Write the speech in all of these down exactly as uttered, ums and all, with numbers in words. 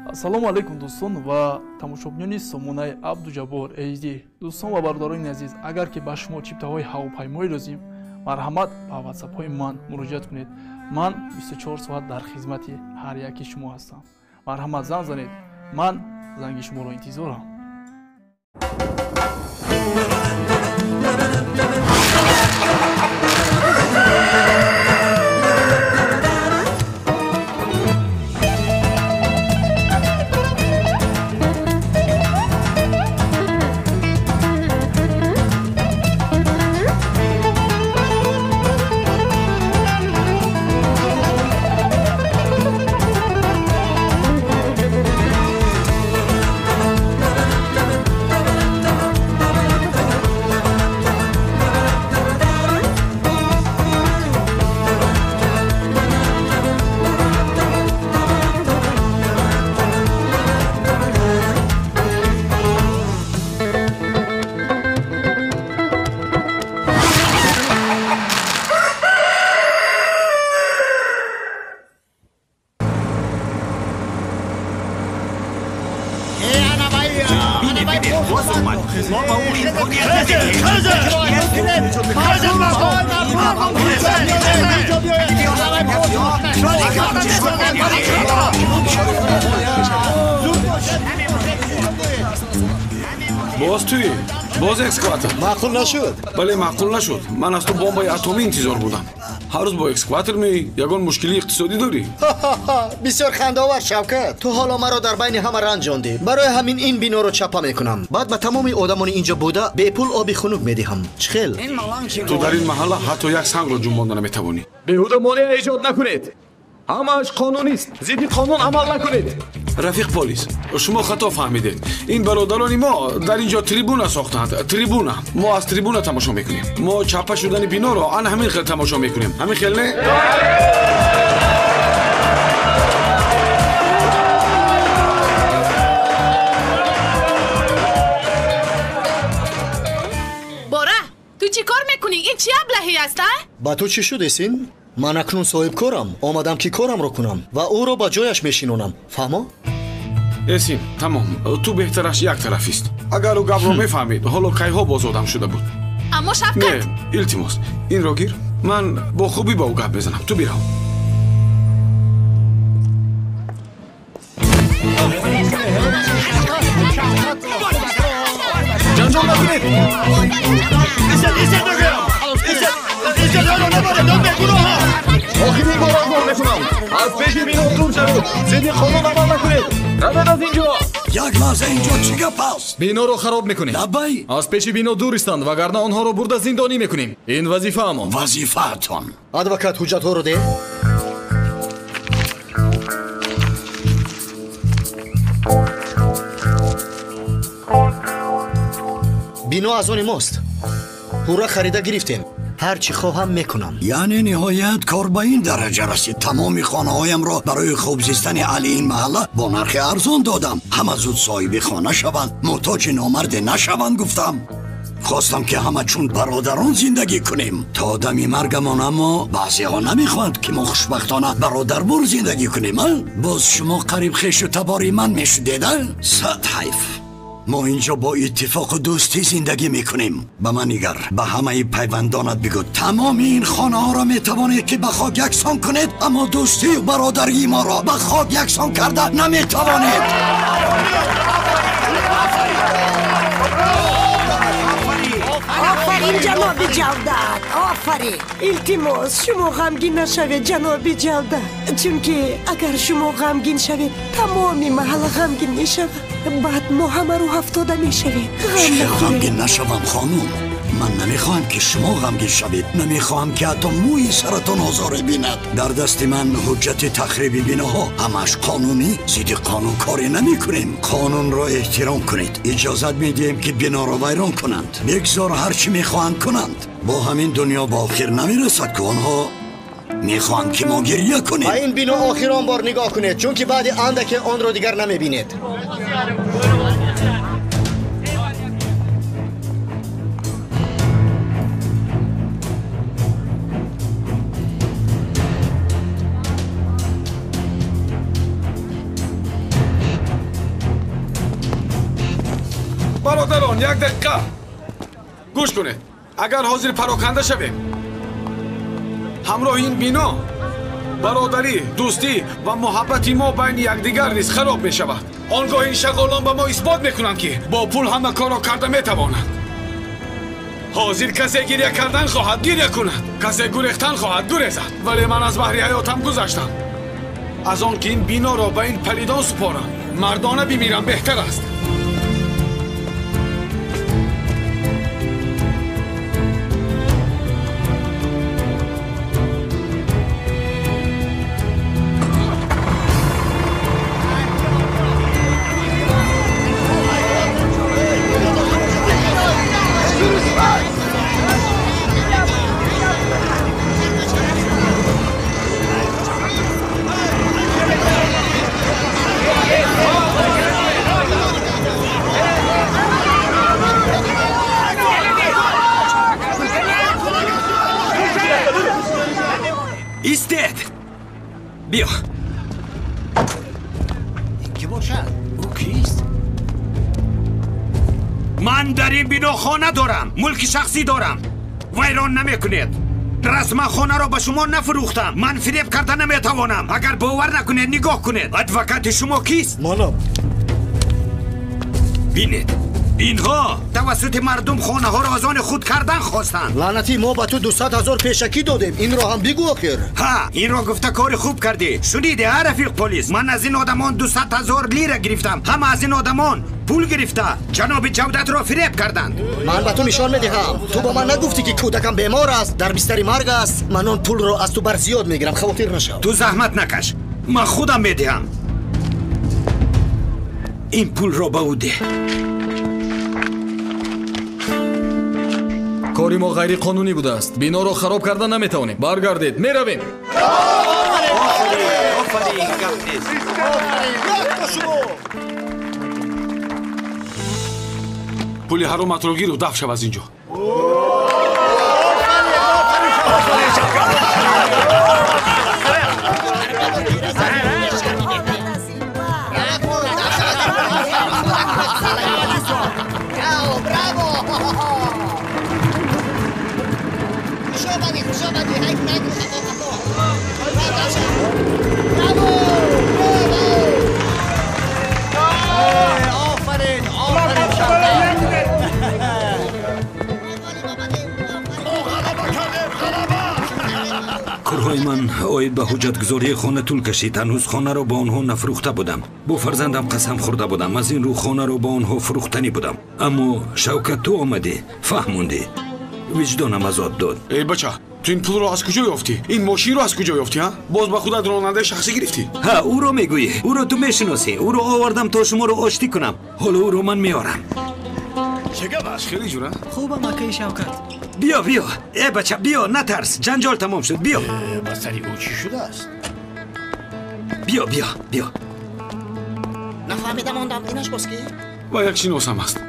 ассалому алайкум дӯстон ва тамошобинони сомонаи Абдуҷаббор эйч ди. Дӯстон ва бародарони азиз, агар ки ба шумо чиптаҳои ҳавопаймоӣ лозим, марҳамат ба ватсапҳои ман муроҷиат кунед. Ман бисту чор соат дар хизмати ҳар яки шумо ҳастам. Марҳамат, занг занед. Ман занги шуморо интизорам. باز توی باز اکسکواتر معقول نشد. بله معقول نشد. من از تو بمبای اتمی انتظار بودم. هر روز با اکسکواتر می یگان مشکلی اقتصادی داری. بسیار خنده‌آور شوکت. تو حالا مرا در بین همه رنجاندی. برای همین این بنا رو چپا میکنم. بعد به تمام آدمان اینجا بوده به پول آب خنک میدهم. چخیل؟ تو در این محله حتی یک سنگ رو جنبانده نمیتوانی. بیهوده مانع ایجاد نکنید. همش قانونی است. ضد قانون عمل نکنید. رفیق پلیس، شما خطا فهمیدید. این برادران ما در اینجا تریبونا ساختند. تریبونا. ما از تریبونا تماشا میکنیم. ما چپا شدن بینا رو آن همین خیل تماشا میکنیم. همین خیل نه؟ باره، تو چی کار میکنی؟ این چی ابلهی است؟ با تو چی شد اسین؟ من اکنون صاحب کارم. آمدم که کارم رو کنم و او رو با جایش میشینونم. فهمو؟ اسین تمام. تو بهترش یک طرف است. اگر او گپ رو میفهمید حالا کیها باز آدم شده بود. اما شفقت نه التماس این رو گیر. من با خوبی با او گپ بزنم. تو بیرو. جنجال نکنید. ایسد ایسد نگیرم. ایسد ایسد نگیرم. نگیرم گروه. آخرین بار آگاه میکنم. از پیش بینا دور شوید. ضد قانون عمل نکنید. روید از اینجا. یک لحظه اینجا چی گپ است؟ بینا رو خراب میکنید. لبی از پیش بینا دور استند وگرنه آنها رو برده زندانی میکنیم. این وظیفه اما. وظیفه تان. ادوکات حجت ها رو ده. بینا از آن ماست. پورا خریده گرفتیم. هر چی خواهم میکنم. یعنی نهایت کار به این درجه رسید. تمام خانه هایم را برای خوب زیستن اهل این محله با نرخ ارزان دادم. همه زود صاحب خانه شوند، محتاج نامرد نشوند. گفتم خواستم که همه چون برادران زندگی کنیم تا دمی مرگمان. اما بعضی ها نمیخواند که ما خوشبختانه برادربار زندگی کنیم. ها؟ باز شما قریب خویش و تباری من میشدید. صد حیف. ما اینجا با اتفاق و دوستی زندگی میکنیم. به من نگر، به همه پیوندانت بگو تمام این خانه ها را میتوانید که به خاک یکسان کنید، اما دوستی و برادری ما را به خاک یکسان کرده نمیتوانید. آفرین جناب جودت، آفرین. التماس شما غمگین نشوید جناب جودت، چون که اگر شما غمگین شوید تمامی محل غمگین میشود. بعد ما همه رو هفتاده میشوید. چه غمگین نشوم خانوم؟ من نمیخواهم که شما غمگین شوید. نمیخواهم که حتی موی سرتان آزار بیند. در دست من حجت تخریب بیناها همش قانونی. ضد قانون کاری نمی کنیم. قانون را احترام کنید. اجازت میدیم که بنا را ویران کنند. بگذار هر چی میخواهند کنند. با همین دنیا با آخر نمیرسد که آنها میخواهند که ما گریه کنیم. این بنا آخران بار نگاه کنید، چون که بعد اندک آن را دیگر نمیبینید. برادران یک دقیقه گوش کنید. اگر حاضر پراکنده شویم همراه این بنا برادری، دوستی و محبتی ما بین یکدیگر نیز خراب می شود. آنگاه این شغالان به ما اثبات میکنند که با پول همه کار را کرده می توانند. حاضر کسی گریه کردن خواهد گریه کند، کسی گریختن خواهد گریزد. ولی من از بحر حیاتم گذشتم. از آن که این بنا را به این پلیدان سپارم مردانه بمیرم بهتر است. ایستید. بیا. کی باشد؟ او کیست؟ من در این بنا خانه دارم، ملک شخصی دارم. ویران نمیکنید. رسما خانه را به شما نفروختم. من فریب کرده نمیتوانم. اگر باور نکنید نگاه کنید. ادوکات شما کیست؟ منم. بینید اینها توسط مردم خانه ها را از آن خود کردن خواستند. لعنتی ما به تو دویست هزار پیشکی دادیم. این را هم بگو آخر. ها این را گفته کار خوب کردی. شنیدی ها رفیق پلیس؟ من از این آدمان دویست هزار لیره گرفتم. همه از این آدمان پول گرفته جناب جودت را فریب کردند. من به تو نشان میدهم. تو با من نگفتی که کودکم بیمار است، در بستر مرگ است. من آن پول را از تو بر زیاد میگیرم، خاطر نشو. تو زحمت نکش، من خودم میدهم. این پول را به او ده. کاری ما غیر قانونی بوده است. بنا را خراب کردن نمیتوانیم. برگردید، میرویم. پولی حرامت رو گیر و دفع شو از اینجا. کارهای من آید به حجتگذاری خانه طول کشید. هنوز خانه را با آنها نفروخته بودم. با فرزندم قسم خورده بودم از این رو خانه را با آنها فروختنی بودم. اما شوکت تو آمدی فهموندی، وجدانم ازاد داد. ای بچه تو این پول رو از کجا یافتی؟ این ماشین رو از کجا یافتی ها؟ باز به خودت راننده شخصی گرفتی؟ ها او رو میگویی، او رو تو میشناسی. او رو آوردم تا شما رو آشتی کنم. حالا او رو من میارم. چگه باش خیلی جوره؟ خوبم آقای شوکت. بیا بیا ای بچه بیا، نترس، جنجال تمام شد. بیا بستری او چی شده است؟ بیا بیا بیا. نفهمیدم آندم اینش باز کی؟ و یک شینوسم است.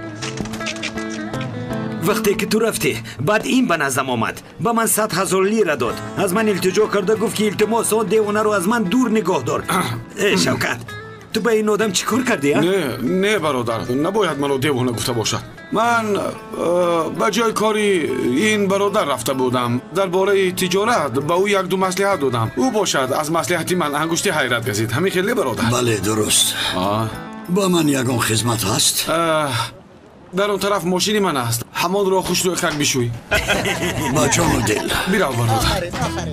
وقتی که تو رفتی بعد این به نظرم آمد، به من صد هزار لیره داد. از من التجا کرده گفت که التماس آن دیوانه رو از من دور نگاه دار. ای شوکت تو به این آدم چی کار کردی؟ نه نه برادر، نباید منو دیوانه گفته باشد. من به جای کاری این برادر رفته بودم. درباره تجارت به او یک دو مصلحت دادم. او باشد از مصلحتی من انگشتی حیرت گزید. همین خیلی برادر. بله درست. آه. با من یگان خدمت هست؟ در اون طرف ماشینی من است. همان را خوش روی خک بشوی. با جان و دل. بیرو برادر. آفرین آفرین.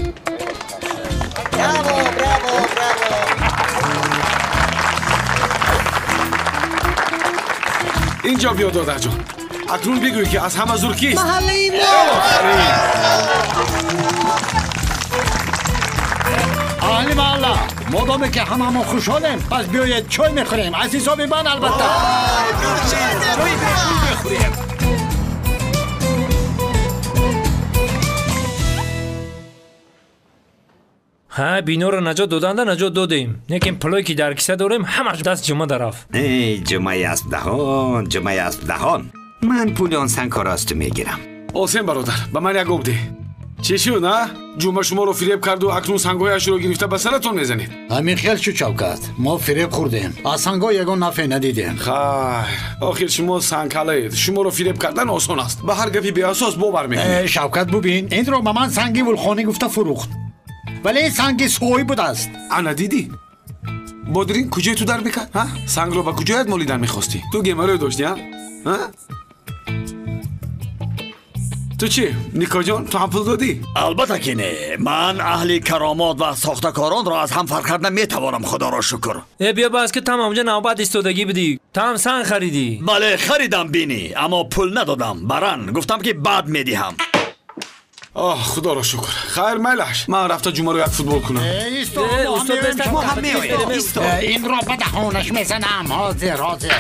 برافو برافو برافو. اینجا بیا دادر جان. اکنون بگوی که از همه زور کیست؟ محله ما. اهلی محله، مادامی که همه ما خوشحالیم پس بیایید چای میخوریم. عزیزان من البته. ها بینو رو نجات دادنده نجات دادیم. لیکن پلوی که در کیسه داریم همش دست جمعه درف. ای جمعه است دهان، جمعه است دهان. من پول آن سنگکار است میگیرم. آسین برادر، به من یک آب ده. چی شد ها؟ جمعه شما رو فریب کرد و اکنون سنگایش رو گرفته به سرتون میزنید. همین خیل شو شوکت، ما فریب خوردیم، از سنگا یگان نفع ندیدیم. خیر، آخر شما سنگکلید، شما رو فریب کردن آسان است. به هر گپی بی اساس باور میکنید. شوکت ببین، این رو به من سنگی ولخانی گفته فروخت، ولی این سنگی سوی بود است. انا دیدی؟ بادرین کجای تو در میکرد؟ ها؟ سنگ رو به کجایت مالیدن میخواستی؟ تو گمره داشتی ها؟ ها؟ تو چی؟ نیکا جان تو هم پول دادی؟ البته که نه. من اهل کرامات و ساختکاران را از هم فرق کردن میتوانم، خدا را شکر. ای بیا باز که تمام جا نوبت ایستادگی بدی. تو هم سنگ خریدی؟ بله خریدم بینی، اما پول ندادم. برن گفتم که بعد میدهم. آه خدا را شکر. خیر میلش، من رفته جمعه رو یک فوتبال کنم. ما هم میاییم. این را به دهانش میزنم. حاضر حاضر.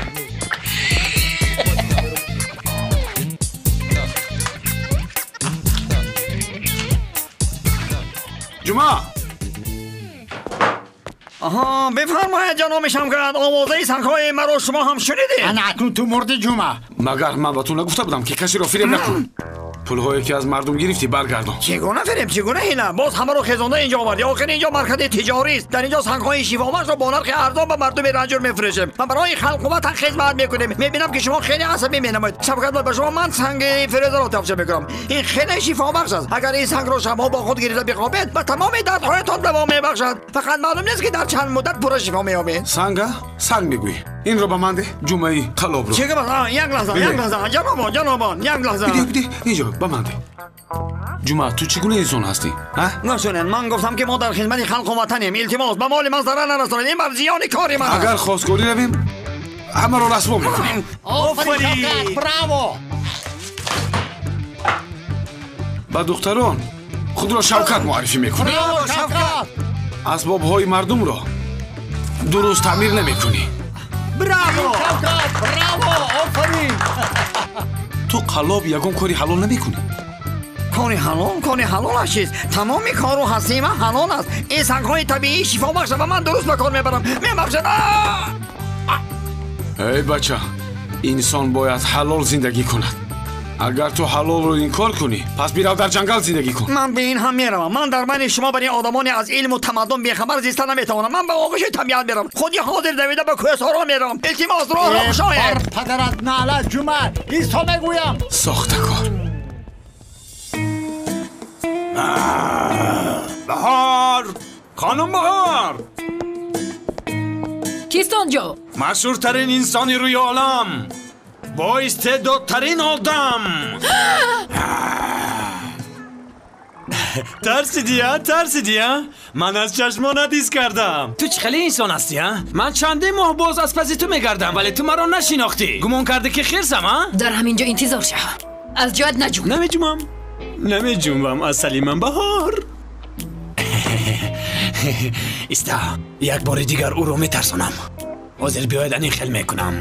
جمعه آها بفرمایید جناب شمکت، آوازه سنگهای مرا شما هم شنیدید؟ انا اکنون تو مرد جمعه. مگر من به تو نگفته بودم که کسی را فریب نکن. پولهایی که از مردم گرفتی برگردان. چگونه فریب چگونه هیله؟ باز همه رو خزانده اینجا آوردی. آخر اینجا مرکز تجاری است. در اینجا سنگهای شیفابخش را با نرخ ارزان به مردم رنجور میفروشیم و برای خلق و وطن خدمت میکنیم. میبینم که شما خیلی عصبی مینمایید. شفقت به شما من سنگ فریزر را تفریح میکنم. این خیلی شفابخش است. اگر این سنگ را شما با خود گرفته بخوابید و تمام دردهایتان دوا میبخشد. فقط معلوم نیست که در چند مدت پر شفا مییابید. سنگ سنگ میگویی. این رو به من ده. جمعه قلاب رو. چیکار مثلا یک لحظه یک لحظه جناب جناب یک لحظه. بده بده اینجا به من ده. جمعه تو چگونه انسان هستی؟ ها؟ نشونن من گفتم که ما در خدمت خلق و وطنیم. التماس به مال من ضرر نرسانید. این بر زیان کاری من. اگر خواستگاری رویم همه رو رسوا میکنیم. آفرین براو. با دختران خود را شوکت معرفی میکنی. براو شوکت. اسباب های مردم را درست تعمیر نمیکنی. براو شوکت براو آفرین. تو قلاب یگان کاری حلال نمیکنی. کاری حلال کاری حلال چیست؟ تمام کار و هستی من حلال است. این سنگهای طبیعی شفا بخش و من درست به کار میبرم. میبخشد. ای بچه انسان باید حلال زندگی کند. اگر تو حلال رو این کار کنی پس بیرو در جنگل زندگی کن. من به این هم میروم. من در بین شما برای آدمانی از علم و تمدن بیخبر زیستن نمیتوانم. من به آغوش طبیعت میرم. خودی حاضر دویده به کوهسارا میرم. التماس راه را گشایید. پدرت نعلت جمعه ایستا میگویم. ساختکار. بهار خانم بهار، کیست اونجا؟ مشهورترین انسانی روی عالم، با استعدادترین آدم. ترسیدی ها؟ ترسیدی ها؟ من از چشمانت دیس کردم. تو چه خیلی انسان هستی ها؟ من چنده ماه باز از پس تو میگردم ولی تو مرا نشناختی. گمان کرده که خیرسم ها؟ در همینجا انتظار شو. از جایت نجو. نمیجومم نمیجومم از سلیمم بهار. استا یک بار دیگر او رو میترسونم. حاضر بیاید این خیل میکنم.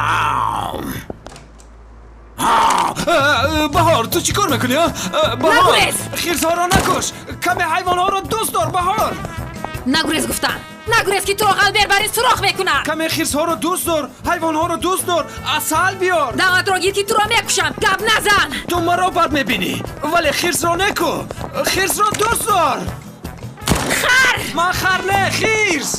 بهار تو چی کار میکنی؟ بهار خیرسا را نکش. کمی حیوان ها را دوست دار بهار. نگریز گفتم. نگریز که تو قلبر برای سراخ میکنم. کمی خیرس ها را دوست دار. حیوان ها را دوست دار. اصل بیار. دعوت را گیر که تو را میکشم. گپ نزن. تو مرا بر میبینی ولی خیرس را نکو. خیرس را دوست دار. خر. من خر نه خیرس.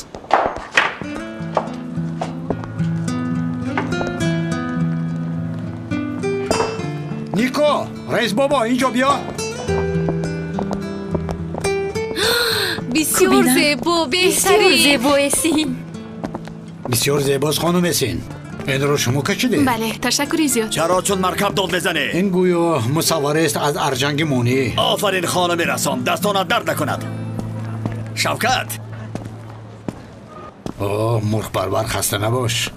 نیکو رئیس بابا اینجا بیا. بسیار زیبا بسیار زیبا اسین. بسیار زیباست خانم اسین. این رو شما کشیده؟ بله تشکری زیاد. چرا؟ چون مرکب داد بزنه. این گویا مصوره است از ارجنگ مونی. آفرین خانم رسام، دستانت درد نکند. شوکت آه مرغ پرور خسته نباش.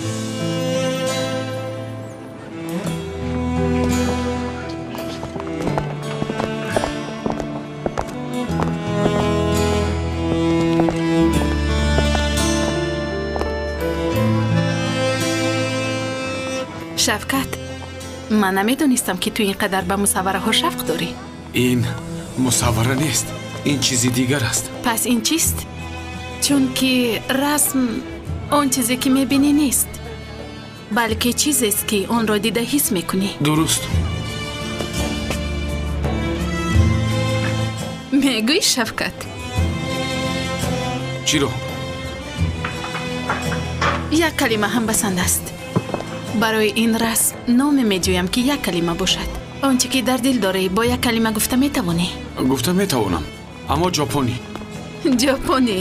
شفقت من نمیدونستم که تو اینقدر به مصوره ها شفق داری. این مصوره نیست، این چیزی دیگر است. پس این چیست؟ چون که رسم اون چیزی که میبینی نیست بلکه چیزی است که اون را دیده حس میکنی. درست. мегӯи Шавкат, чиро? як калима ҳам басанд аст. барои ин расм номе медиҳам ки як калима бошад. он чӣ ки дар дил дорӣ бо як калима гуфта метавонӣ? гуфта метавонам, аммо ҷопонӣ. ҷопонӣ?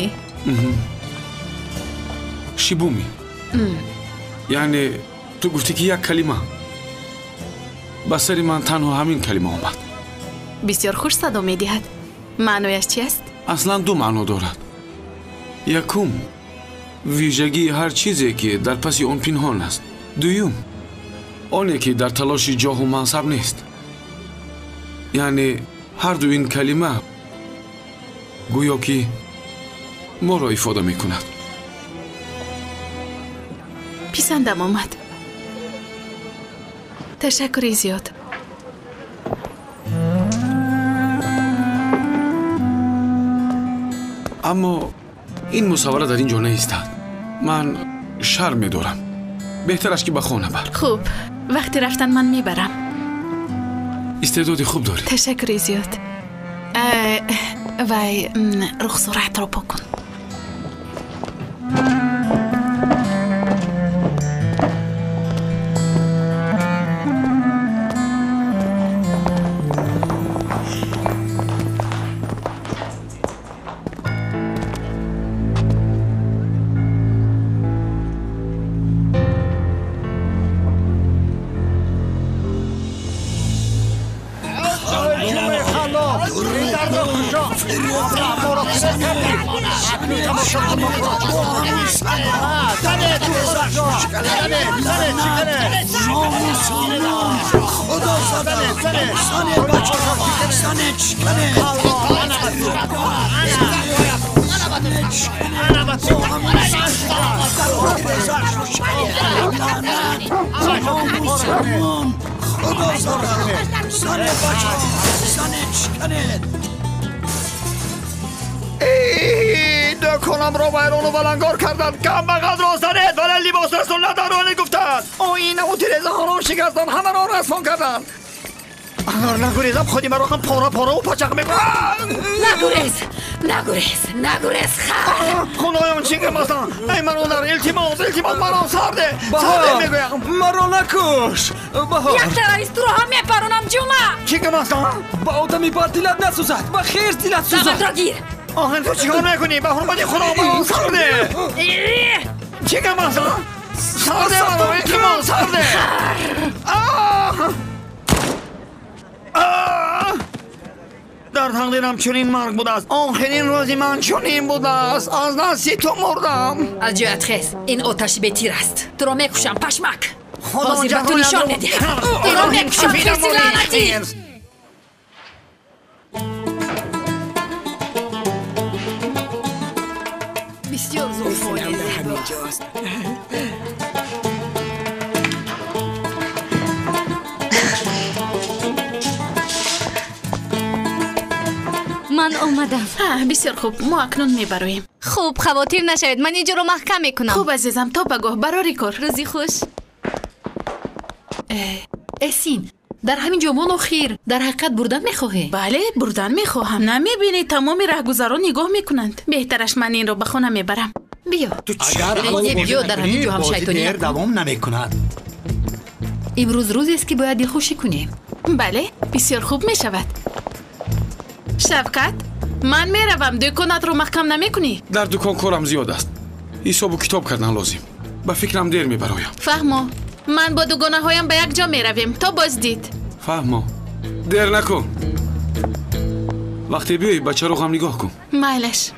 шибуми. яъне ту гуфтӣ ки як калима. ба сари ман танҳо ҳамин калима омад. бисёр хуш садо медиҳад. маънояш чӣ аст? аслан ду маъно дорад. якум вижагии ҳар чизе ки дар паси он пинҳон аст. дуюм оне ки дар талоши ҷоҳу мансаб нест. яъне ҳарду ин калима гӯё ки моро ифода мекунад. писандам омад. ташаккури зиёд. аммо ин мусаввара дар ин ҷо наистад. ман шарм медорам. беҳтараш ки ба хона бар. хуб, вақти рафтан ман мебарам. истеъдоди хуб дорӣ. ташаккури зиёд. вай рухсоратро пок кун. دکانم را ویران و ولنگار کردند. کم بغل را زدید ولی لباسشون ندارانی گفتند. آینه و تلویزیون را شکستند. همه را رسوان کردند. اگر نگریزم خودی مرا هم پاره پاره و پچق میکنم. نگریز نگریز نگریز خواهر. خدایان چی که مثلا ای مرا در التماس التماس مرا سرده سرده میگویم. مرا نکش بهار. یک تروریست رو هم میپرونم جمعه. چی که مثلا با آدمی بد دلت نسوزد. با خیر دلت سوزد. زبط را گیر. آخه تو چی کار میکنی؟ به حرمت خدا مرا سرده. چی که مثلا سرده مرا التماس سرده. در تقدیرم چنین مرگ بوده است. آخرین روزی من چنین بوده است. از دست تو مردم. از جایت خیز. این آتش به تیر است. تو را میکشم پشمک. خدا حاضر به تو نشان ندهم. تو را میکشم خیزی لعنتی. بسیار زوفانی زیباست. من اومدم. بسیار خوب، ما اکنون میبرویم. خوب، خواطر نشوید، من اینجا رو محکم میکنم. خوب عزیزم، تا بگاه براری کار. روزی خوش. اسین، در همین جمعون و خیر در حقیقت بردن میخواهی؟ بله، بردن میخواهم. نمیبینی تمام رهگذران نگاه میکنند. بهترش من این رو به خونه میبرم. بیا. اگر بیا در همین جو هم شیطانی دیر دوام نمیکند. امروز روزی است که باید دلخوشی کنیم. بله، بسیار خوب میشود. شفقت، من میروم. دکانت رو محکم نمیکنی؟ در دکان کارم زیاد است. حساب و کتاب کردن لازم. به فکرم دیر میبرایم. فهمو. من با دوگانه هایم به یک جا میرویم. تا بازدید. فهمو. دیر نکن. وقتی بیایی بچه رو هم نگاه کن. مایلش.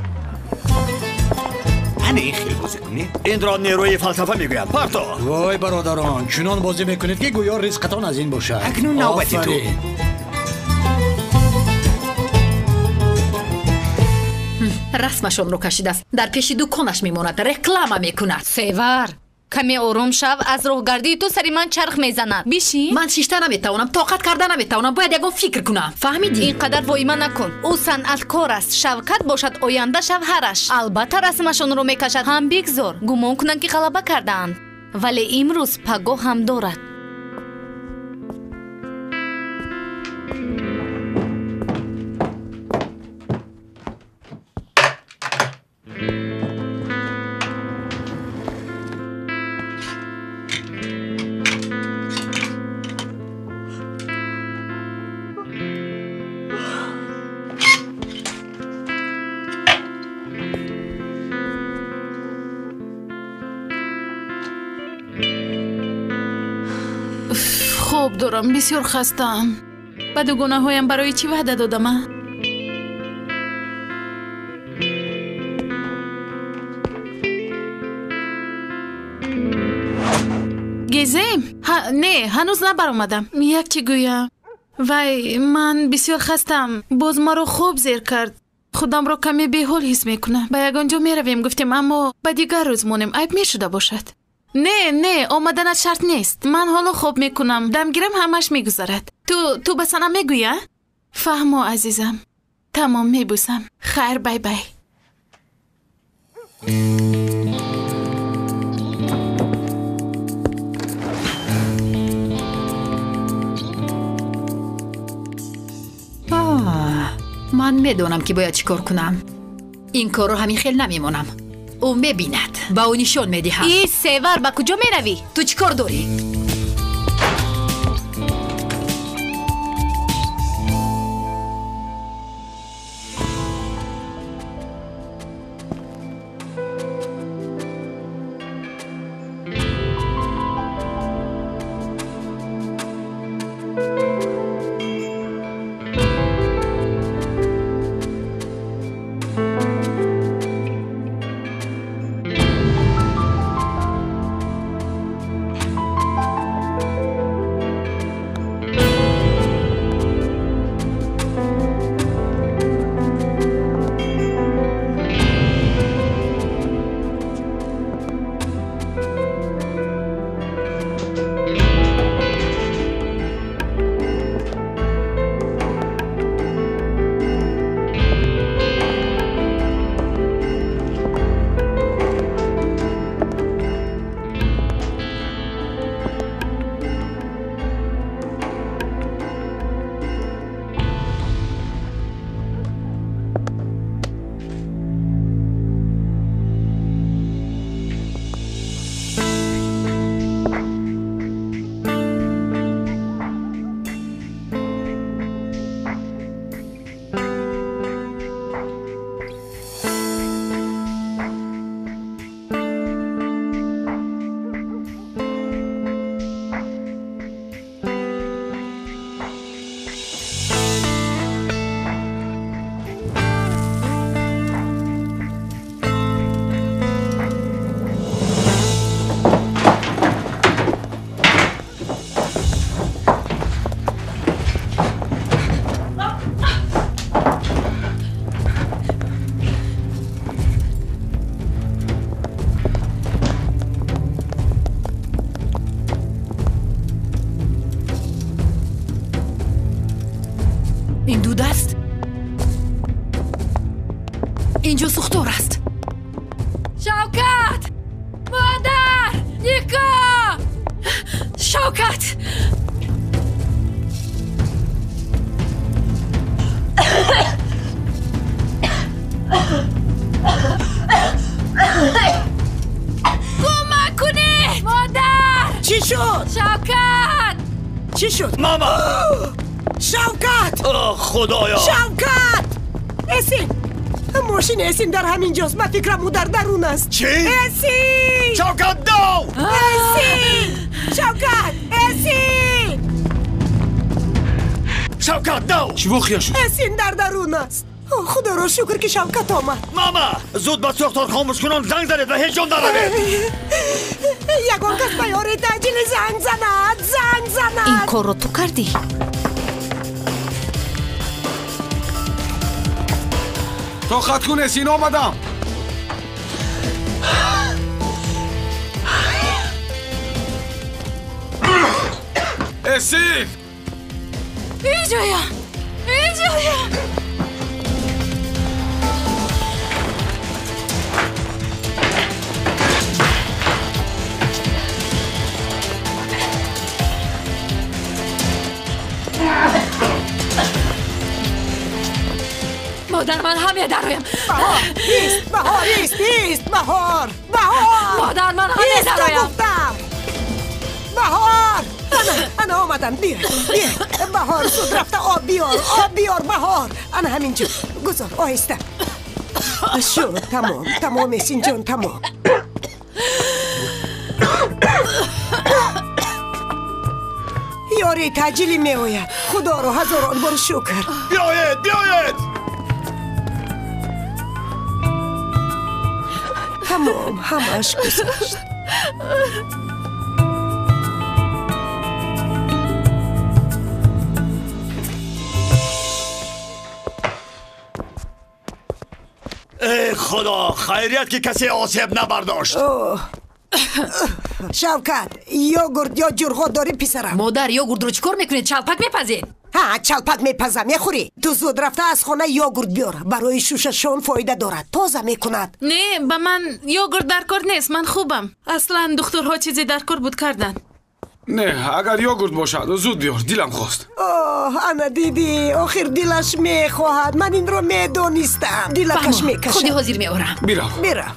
همه این خیلی بازی کنید؟ این را نیروی فلسفه میگوید. پارتو. وای برادران، چنان بازی میکنید که گویا رزقتان از این باشه. اکنون نوبتی تو. رسمشون رو کشیده است. در پیش دکانش میماند. رکلام میکند. سیور، کمی آروم شو. از راهگردی تو سری من چرخ میزند. بیشی؟ من شیشته نمیتوانم. طاقت کرده نمیتوانم. باید یکم فکر کنم. فهمیدی؟ اینقدر وایما نکن. او صنعتکار است. شوکت باشد آینده شوهرش. البته رسمشون رو میکشد. هم بگذار. گمان کنن که غلبه کردند. ولی امروز پگاه هم دارد. خوب دارم، بسیار خستم. بد و گناه هایم برای چی وعده دادم؟ گیزیم؟ نه هنوز نبر اومدم. یک چی گویم؟ وای من بسیار خستم. باز ما رو خوب زیر کرد. خودم رو کمی بیحال حس میکنم. به یگانجا میرویم گفتیم اما به دیگر روز مونیم. عیب میشده باشد. نه نه آمدنت شرط نیست. من حالا خوب میکنم. دمگیرم همش میگذرد. تو تو به سنم میگویه؟ فهمو عزیزم. تمام میبوسم. خیر بای بای. من میدونم که باید چیکار کنم. این کار رو همین خیلی نمیمونم. او میبیند با او نشان میدهم. ای سیور با کجا میروی؟ تو چیکار داری؟ این دود است؟ اینجا سوختار است. شوکت! مادر! نیکا! شوکت! کمک کنید! مادر! چی شد؟ شوکت! چی شد؟ ماما! شوکت! خدایا! شوکت! اسین! ماشین اسین در همین جاست. من فکرم او در درون است. چی؟ اسین! شوکت دو! اسین! شوکت! اسین! شوکت دو! چی واقعی شد؟ اسین در درون است. خدا را شکر که شوکت آمد. ماما! زود با سوختار خاموش کنم زنگ زنید و هیچ جان نروید. یگان کس بیاره تجیل زنگ زند. زنگ زند. این کار رو تو کردی؟ تا خط کن اسین آمدم. اسین اینجایم اینجایم مادر من همه درایم. بهار ایست بهار ایست ایست بهار بهار مادر من همه درایم. بهار انا انا آمدم. بیا بیا بهار زود رفته. آب بیار آب بیار بهار. انا همینجا گذار آهسته. شد تمام تمام اسین جان تمام. یا آره تجلی می آید. خدا رو هزاران بار شکر. بیایید بیایید. تمام همش گذشت. ای خدا خیریت که کسی آسیب نبرداشت. شوکت یوگورت یا جرغا داری پسرم؟ مادر یوگورت رو چیکار میکنید؟ چلپک میپزید؟ ها چلپک میپزم میخوری. تو زود رفته از خانه یوگورت بیار، برای شوششون فایده دارد، تازه میکند. نه با من یوگورت در کار نیست، من خوبم. اصلا دکترها چیزی در کار بود کردن. نه اگر یوگورت باشد زود بیار، دیلم خواست. آه انا دیدی آخر دیلش میخواهد، من این رو میدونستم. دیلکش میکشد. خودی حاضر میارم. بیرم بیرم.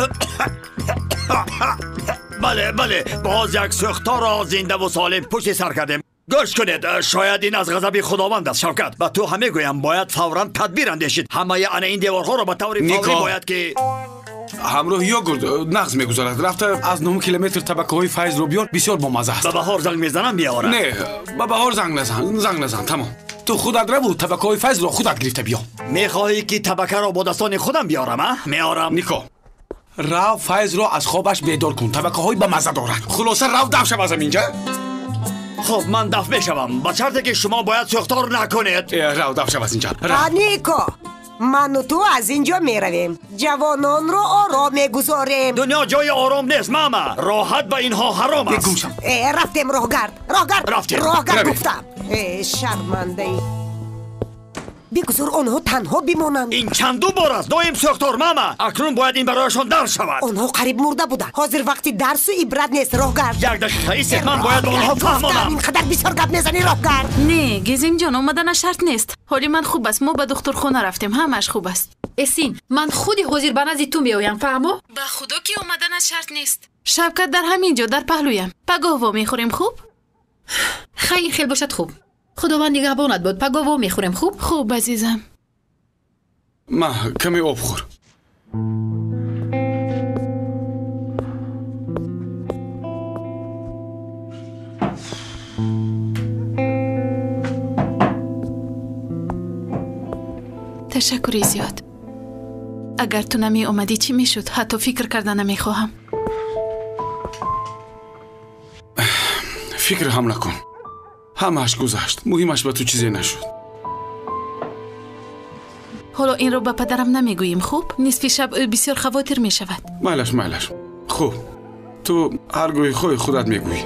بله بله باز یک سوختار را زنده و سالم پشت سر کردیم. گوش کنید، شاید این از غضب خداوند است شوکت. و تو همه گویم باید فوراً تدبیر اندیشید. همه انا این دیوارها را به طور فوری باید که همراه یوگورت نغز میگذارد. رفته از نه کیلومتر طبقه های فیض رو بیار، بسیار بامزه است. به بهار زنگ میزنم میارم. نه به بهار زنگ نزن، زنگ نزن تمام. تو خودت رو طبقه های فیض رو خودت گرفته بیا. میخواهی که طبقه را با دستان خودم بیارم؟ ها میارم. نیکو رو فیض رو از خوابش بیدار کن، طبقه های به مزه دارد. خلاصه رو دف شو از اینجا. خب من دف میشوم با شرطی که شما باید سوختار نکنید. رو دف شو از اینجا. نیکو من و تو از اینجا میرویم، جوانان رو آرام میگذاریم. دنیا جای آرام نیست ماما، راحت به اینها حرام است. رفتیم راهگرد راهگرد رفتیم راهگرد گفتم. شرمنده ای بگذار آنها تنها بمانند. این چندو بار است دایم سوختار ماما، اکنون باید این برایشان درس شود. آنها قریب مرده بودند، حاضر وقتی درس و عبرت نیست. راهگرد یک دقیقه ایست، من باید به آنها فهمانم. اینقدر بسیار گپ میزنی راهگرد. نه گزیم جان اومدن شرط نیست. حالی من خوب است، ما به دکتر خانه رفتیم، همش خوب است. اسین من خودی حاضر به نزد تو میایم، فهمو؟ به خدا که اومدن شرط نیست. شبکت در همینجا در پهلویم. پگاهوا میخوریم خوب؟ خیلی خیلی باشد خوب. خداوند نگهبانت بود. پگاهوا میخوریم خوب؟ خوب عزیزم. ما کمی آب خور. تشکری زیاد. اگر تو نمی اومدی چی میشد؟ حتی فکر کردن نمیخواهم. فکر هم نکن، همهش گذشت. مهمش به تو چیزی نشد. حالا این رو به پدرم نمیگوییم خوب؟ نصف شب بسیار خواطر میشود. مالش مالش خوب، تو هر گوی خوی خودت میگویی.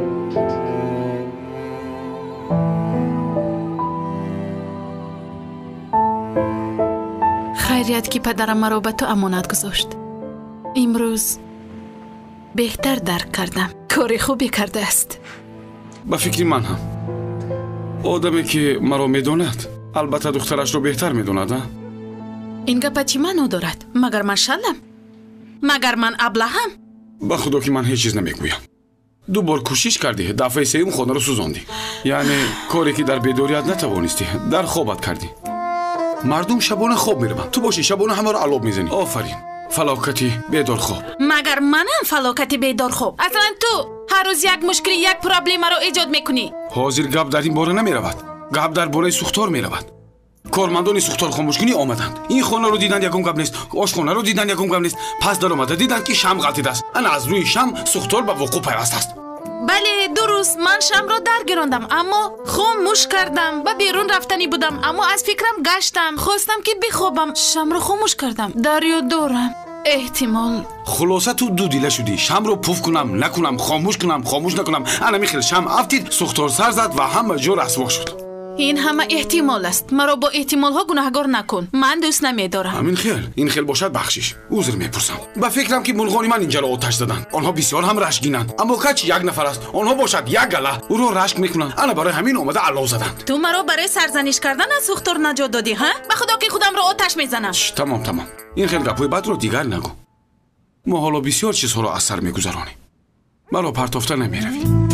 خیریت که پدرم مرا به تو امانت گذاشت. امروز بهتر درک کردم. کار خوبی کرده است. به فکر من هم آدمی که مرا میداند البته دخترش رو بهتر میداند. این گپ چی معنی دارد؟ مگر من شلم؟ مگر من ابلهم؟ به خدا که من هیچ چیز نمیگویم. دو بار کوشش کردی، دفعه سوم خانه رو سوزاندی. یعنی کاری که در بیداریت نتوانستی در خوابت کردی. مردم شبانه خواب میروند، تو باشی شبانه همه رو علاب میزنی. آفرین، فلاکتی بیدار خواب. مگر منم فلاکتی بیدار خواب؟ اصلا تو هر روز یک مشکل یک پرابلم رو ایجاد میکنی. حاضر گپ در این باره نمیرود، گپ در باره سوختار میرود. کارمندان سوختار خاموشگونی آمدند. این خانه رو دیدن یکم گپ نیست، آشخانه رو دیدن یکم گپ نیست. پس در اومده دیدن که شم غلطیده است. انا از روی شم سوختار به وقوع پیوسته است. بله درست، من شم را درگراندم اما خاموش کردم. و بیرون رفتنی بودم اما از فکرم گشتم، خواستم که بخوابم، شم را خاموش کردم. دریا دارم احتمال. خلاصه تو دو دیله شدی، شم رو پف کنم نکنم، خاموش کنم خاموش نکنم. انا میخیل شم افتید، سوختار سر زد و همه جا رسوا شد. این همه احتمال است. مرا با احتمال ها گناهگار نکن، من دوست نمیدارم. همین خیل، این خیل باشد بخشش. عذر میپرسم. با فکرم که مرغان من اینجا را آتش زدند. آنها بسیار هم رشکینند، اما کچ یک نفر است. آنها باشد یک گله او را رشک میکنند. انا برای همین اومده علاو زدند. تو مرا برای سرزنش کردن از سوختار نجات دادی ها؟ به خدا که خودم را آتش میزنم. تمام تمام، این خیل گپای بد رو دیگر نگو. ما حالا بسیار چیزها را از سر میگذرانیم. مرا پرتافته نمیروی.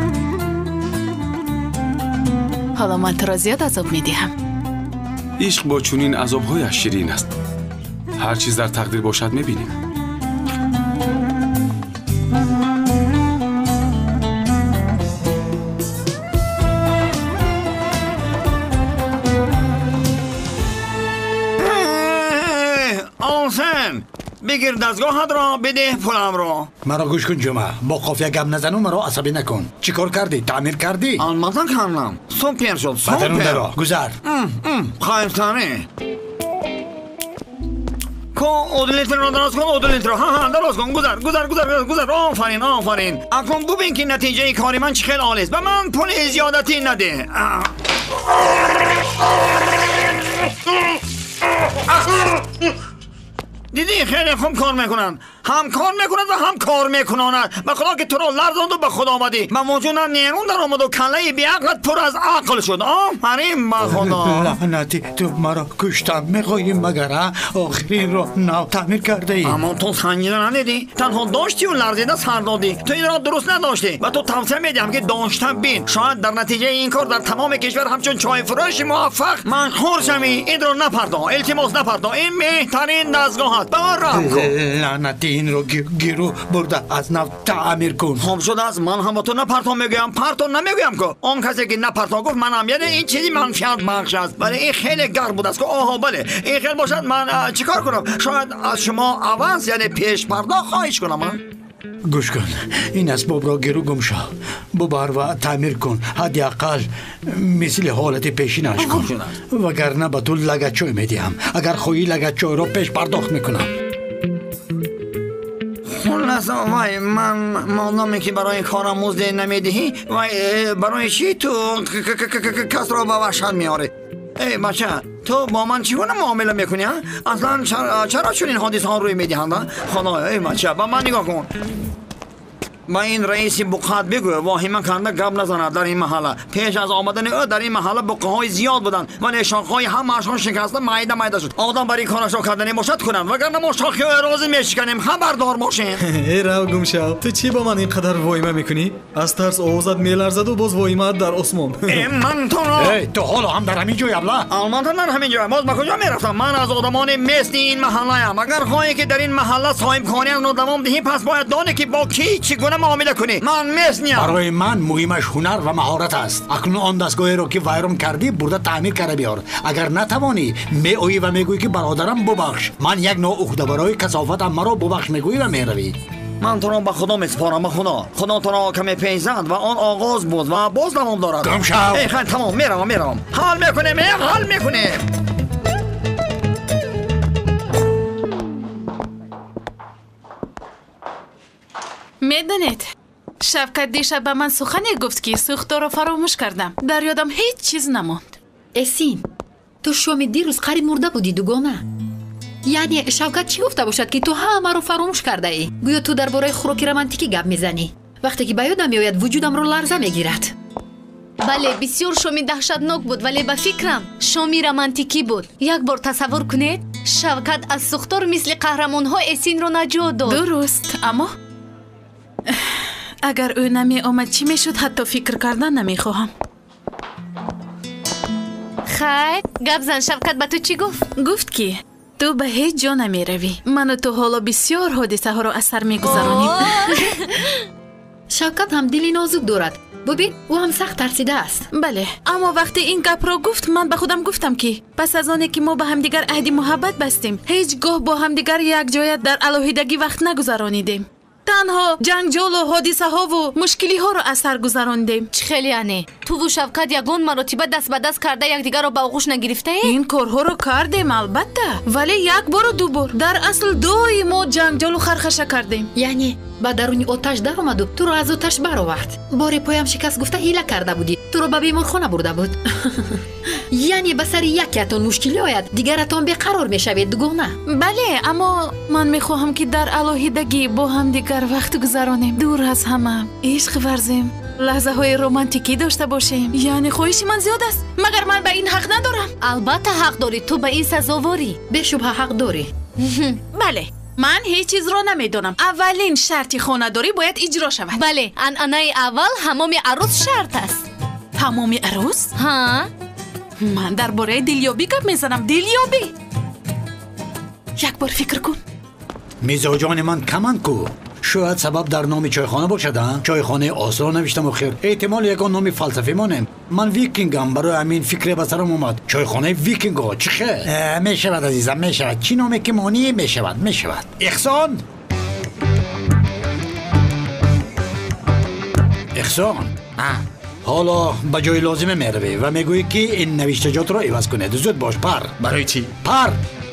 حالا من تو را زیاد عذاب میدهم. عشق با چنین عذاب‌هایش شیرین است. هر چیز در تقدیر باشد میبینیم. بگیر دستگاهت را بده پولم را. مرا گوش کن جمعه، با قافیه گپ نزن و مرا عصبی نکن. چیکار کردی؟ تعمیر کردی؟ البته کردم. سوپر شد. بدن اون سوپر. درا گذر. خیرتانه. کو اودلیتر رو دراز کن. اودلیتر ها ها دراز کن. گذر گذر گذر گذر. آفرین آفرین. اکنون ببین که نتیجه کاری من چه خیلی عالی است. به من پول زیادتی نده. دیدی خیلی خوب کار میکنن. هم کار میکنند و هم کار میکنند. به خدا که تو رو لرزاند و به خدا آمدی. من موجودم نیرون در آمد و کله بیعقلت پر از عقل شد. آفرین به خدا. لعنتی تو مرا کشتم میخوایی مگر آخرین رو نو تعمیر کرده ای. اما تو سنگینه ندیدی. تنها داشتی و لرزیده سر دادی. تو این را درست نداشتی و تو توصیه میدم که داشته بین. شاید در نتیجه این کار در تمام کشور همچون چای فروش موفق منخور شوی. این رو نپرداز. التماس نپرداز. این بهترین دستگاهت. برام کن. لعنتی این رو گیرو برده از نو تعمیر کن. خوب شد از من هم با تو نپرتا میگویم. پرتا نمیگویم که اون کسی که نپرتا گفت منم یعنی این چیزی منفیت بخش است. ولی این خیلی گرم بود است که آها بله این خیلی باشد من چیکار کنم. شاید از شما عوض یعنی پیش پرداخت خواهش کنم. من گوش کن این اسباب را گرو گم شو ببر و تعمیر کن. حداقل مثل حالت پیشینش کن وگرنه به تو لگچوی میدیم. اگر خویی لگچوی را پیش پرداخت میکنم. خلاص وای من مادامی که برای کارم مزد نمیدهی وای برای چی تو کس را به وحشت میاره. ای بچه تو با من چگونه معامله میکنی ها؟ اصلا چرا, چرا چون این حادثه ها روی میدهند؟ خدا ای بچه با من نگاه کن. با این رئیس بقعت بگو واهمه کنده گپ نزند در این محله. پیش از آمدن او در این محله بقعه های زیاد بودند ولی شاخهای همه‌شان شکسته میده میده شد. آدم برای کارش را کردن مشت کنند وگرنه ما شاخه او راضی میشکنیم. خبردار باشین. ای رو گم شو. تو چی با من اینقدر واهمه میکنی؟ از ترس آوازت میلرزد و باز واهمه در آسمان. من تو را ای تو حالا هم در همین جای ابله؟ البته در همین جای. باز به کجا میرفتم؟ من از آدمان مثل این محله ام. اگر خواهی که در این محله صاحب خانه رو دوام دهی پس باید دانی که با کی چگونه معامله کنی. من مثنیم. برای من مهمش هنر و مهارت است. اکنون آن دستگاهی رو که وایرم کردی برده تعمیر کرده بیار. اگر نتوانی می اویی و میگویی که برادرم ببخش. من یک نوع عهده برای کثافتم مرا ببخش میگویی و میروی. من تو را به خدا میسپارم. به خدا خدا تو را کمی پیش زد و آن آغاز بود و باز دوام دارد. گم شو. ای خیلی تمام میروم میروم. حال میکنیم حال میکنیم. میدونید شفقت دیشب به من سخنی گفت که سوخته رو فراموش کردم. در یادم هیچ چیز نماند. اسین تو شومی دیروز قریب مرده بودی دوگانه. یعنی شفقت چی گفته باشد که تو همه رو فراموش کرده ای؟ گویا تو درباره خوراک رمانتیکی گپ میزنی. وقتی که به یادم میآید وجودم رو لرزه میگیرد. بله بسیار شومی دهشتناک بود ولی به فکرم شومی رمانتیکی بود. یک بار تصور کنید شفقت از سوختار مثل قهرمان ها اسین رو نجات داد. درست اما اگر او نمی آمد چی میشد حتی فکر کردن نمی خواهم. خیر گپ زن. شفقت به تو چی گفت؟ گفت که تو به هیچ جا نمی روی. من و تو حالا بسیار حادثه ها رو از سر می گذرانیم. شفقت هم دلی نازک دارد. ببین او هم سخت ترسیده است. بله اما وقتی این گپ را گفت من به خودم گفتم که پس از آنی که ما به همدیگر عهد محبت بستیم هیچگاه با همدیگر یک جای در الوهیدگی وقت نگذرانیدیم. تنها جنجال و حادثه ها و مشکلی ها رو از سر گذراندیم. چه خیلی یعنی تو و شفقت یگان مراتبه دست به دست کرده یکدیگر رو به آغوش نگرفته ای؟ این کارها رو کردیم البته ولی یک بار و دو بار. در اصل دوی ما جنجال و خرخشه کردیم. یعنی با درونی آتش در اومد و تو رو از آتش برآورد. بار پایم شکست گفته حیله کرده بودی. تو رو به بیمارخانه برده بود. یعنی به سر یکیتون مشکلی آید دیگرتون بیقرار میشوید دوگانه. بله اما من میخواهم که در الوهیدگی با هم دیگر وقت گذرانیم. دور از همه عشق ورزیم. لحظه های رومانتیکی داشته باشیم. یعنی خواهش من زیاد است مگر من به این حق ندارم؟ البته حق داری. تو به این سزاواری. به شبه حق داری. بله من هیچ چیز رو نمیدونم. اولین شرط خانه‌داری باید اجرا شود. بله عنعنه اول حمام عروس شرط است. حمام عروس؟ ها من درباره دلیابی گپ میزنم. دلیابی یک بار فکر کن. میزاجان من کمند کو. شاید سبب در نام چایخانه باشد ها؟ چایخانه آسرا نوشتم آخر. احتمال یکان نام فلسفی مانم. من ویکینگم، برای همین فکر به سرم اومد. چایخانه ویکینگ ها چی خیر؟ می شود عزیزم، می شود. چی نامی که مانی می شود، می شود. احسان احسان حالا به جای لازمه میروی و میگویی که این نوشتجات رو عوض کنید. زود باش. پر. برای چی؟ پر.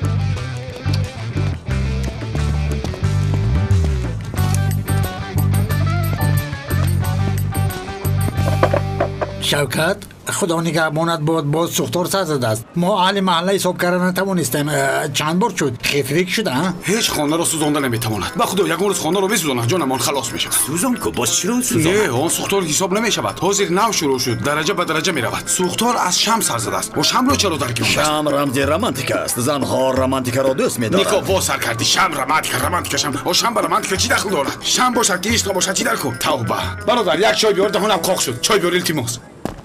شوکت خدا نگهبانت بود باز سوختار سر زده است. ما اهل محله حساب کردن نتوانستیم. چند بار شد خیفریک شده ها؟ هیچ خانه را سوزانده نمیتواند. به خدا یگان روز خانه را بسوزاند جانمان خلاص میشود. سوزان کو باز چرا سوزان؟ نه آن سوختار حساب نمیشود. حاضر نو شروع شد، درجه به درجه میرود. سوختار از شم سر زده است. و شم را چرا ترک کرده است؟ شم رمز رمانتیک است. زنها رمانتیک را دوست می‌دارند. نیکو وا سر کردی. شم رمانتیک رمانتیک شم. و شم به رمانتیک چی دخل دارد؟ شم باشد که عشق باشد چی در کو؟ توبه. برادر یک چای بیار دهانم قاق شد. چای بیار التماس.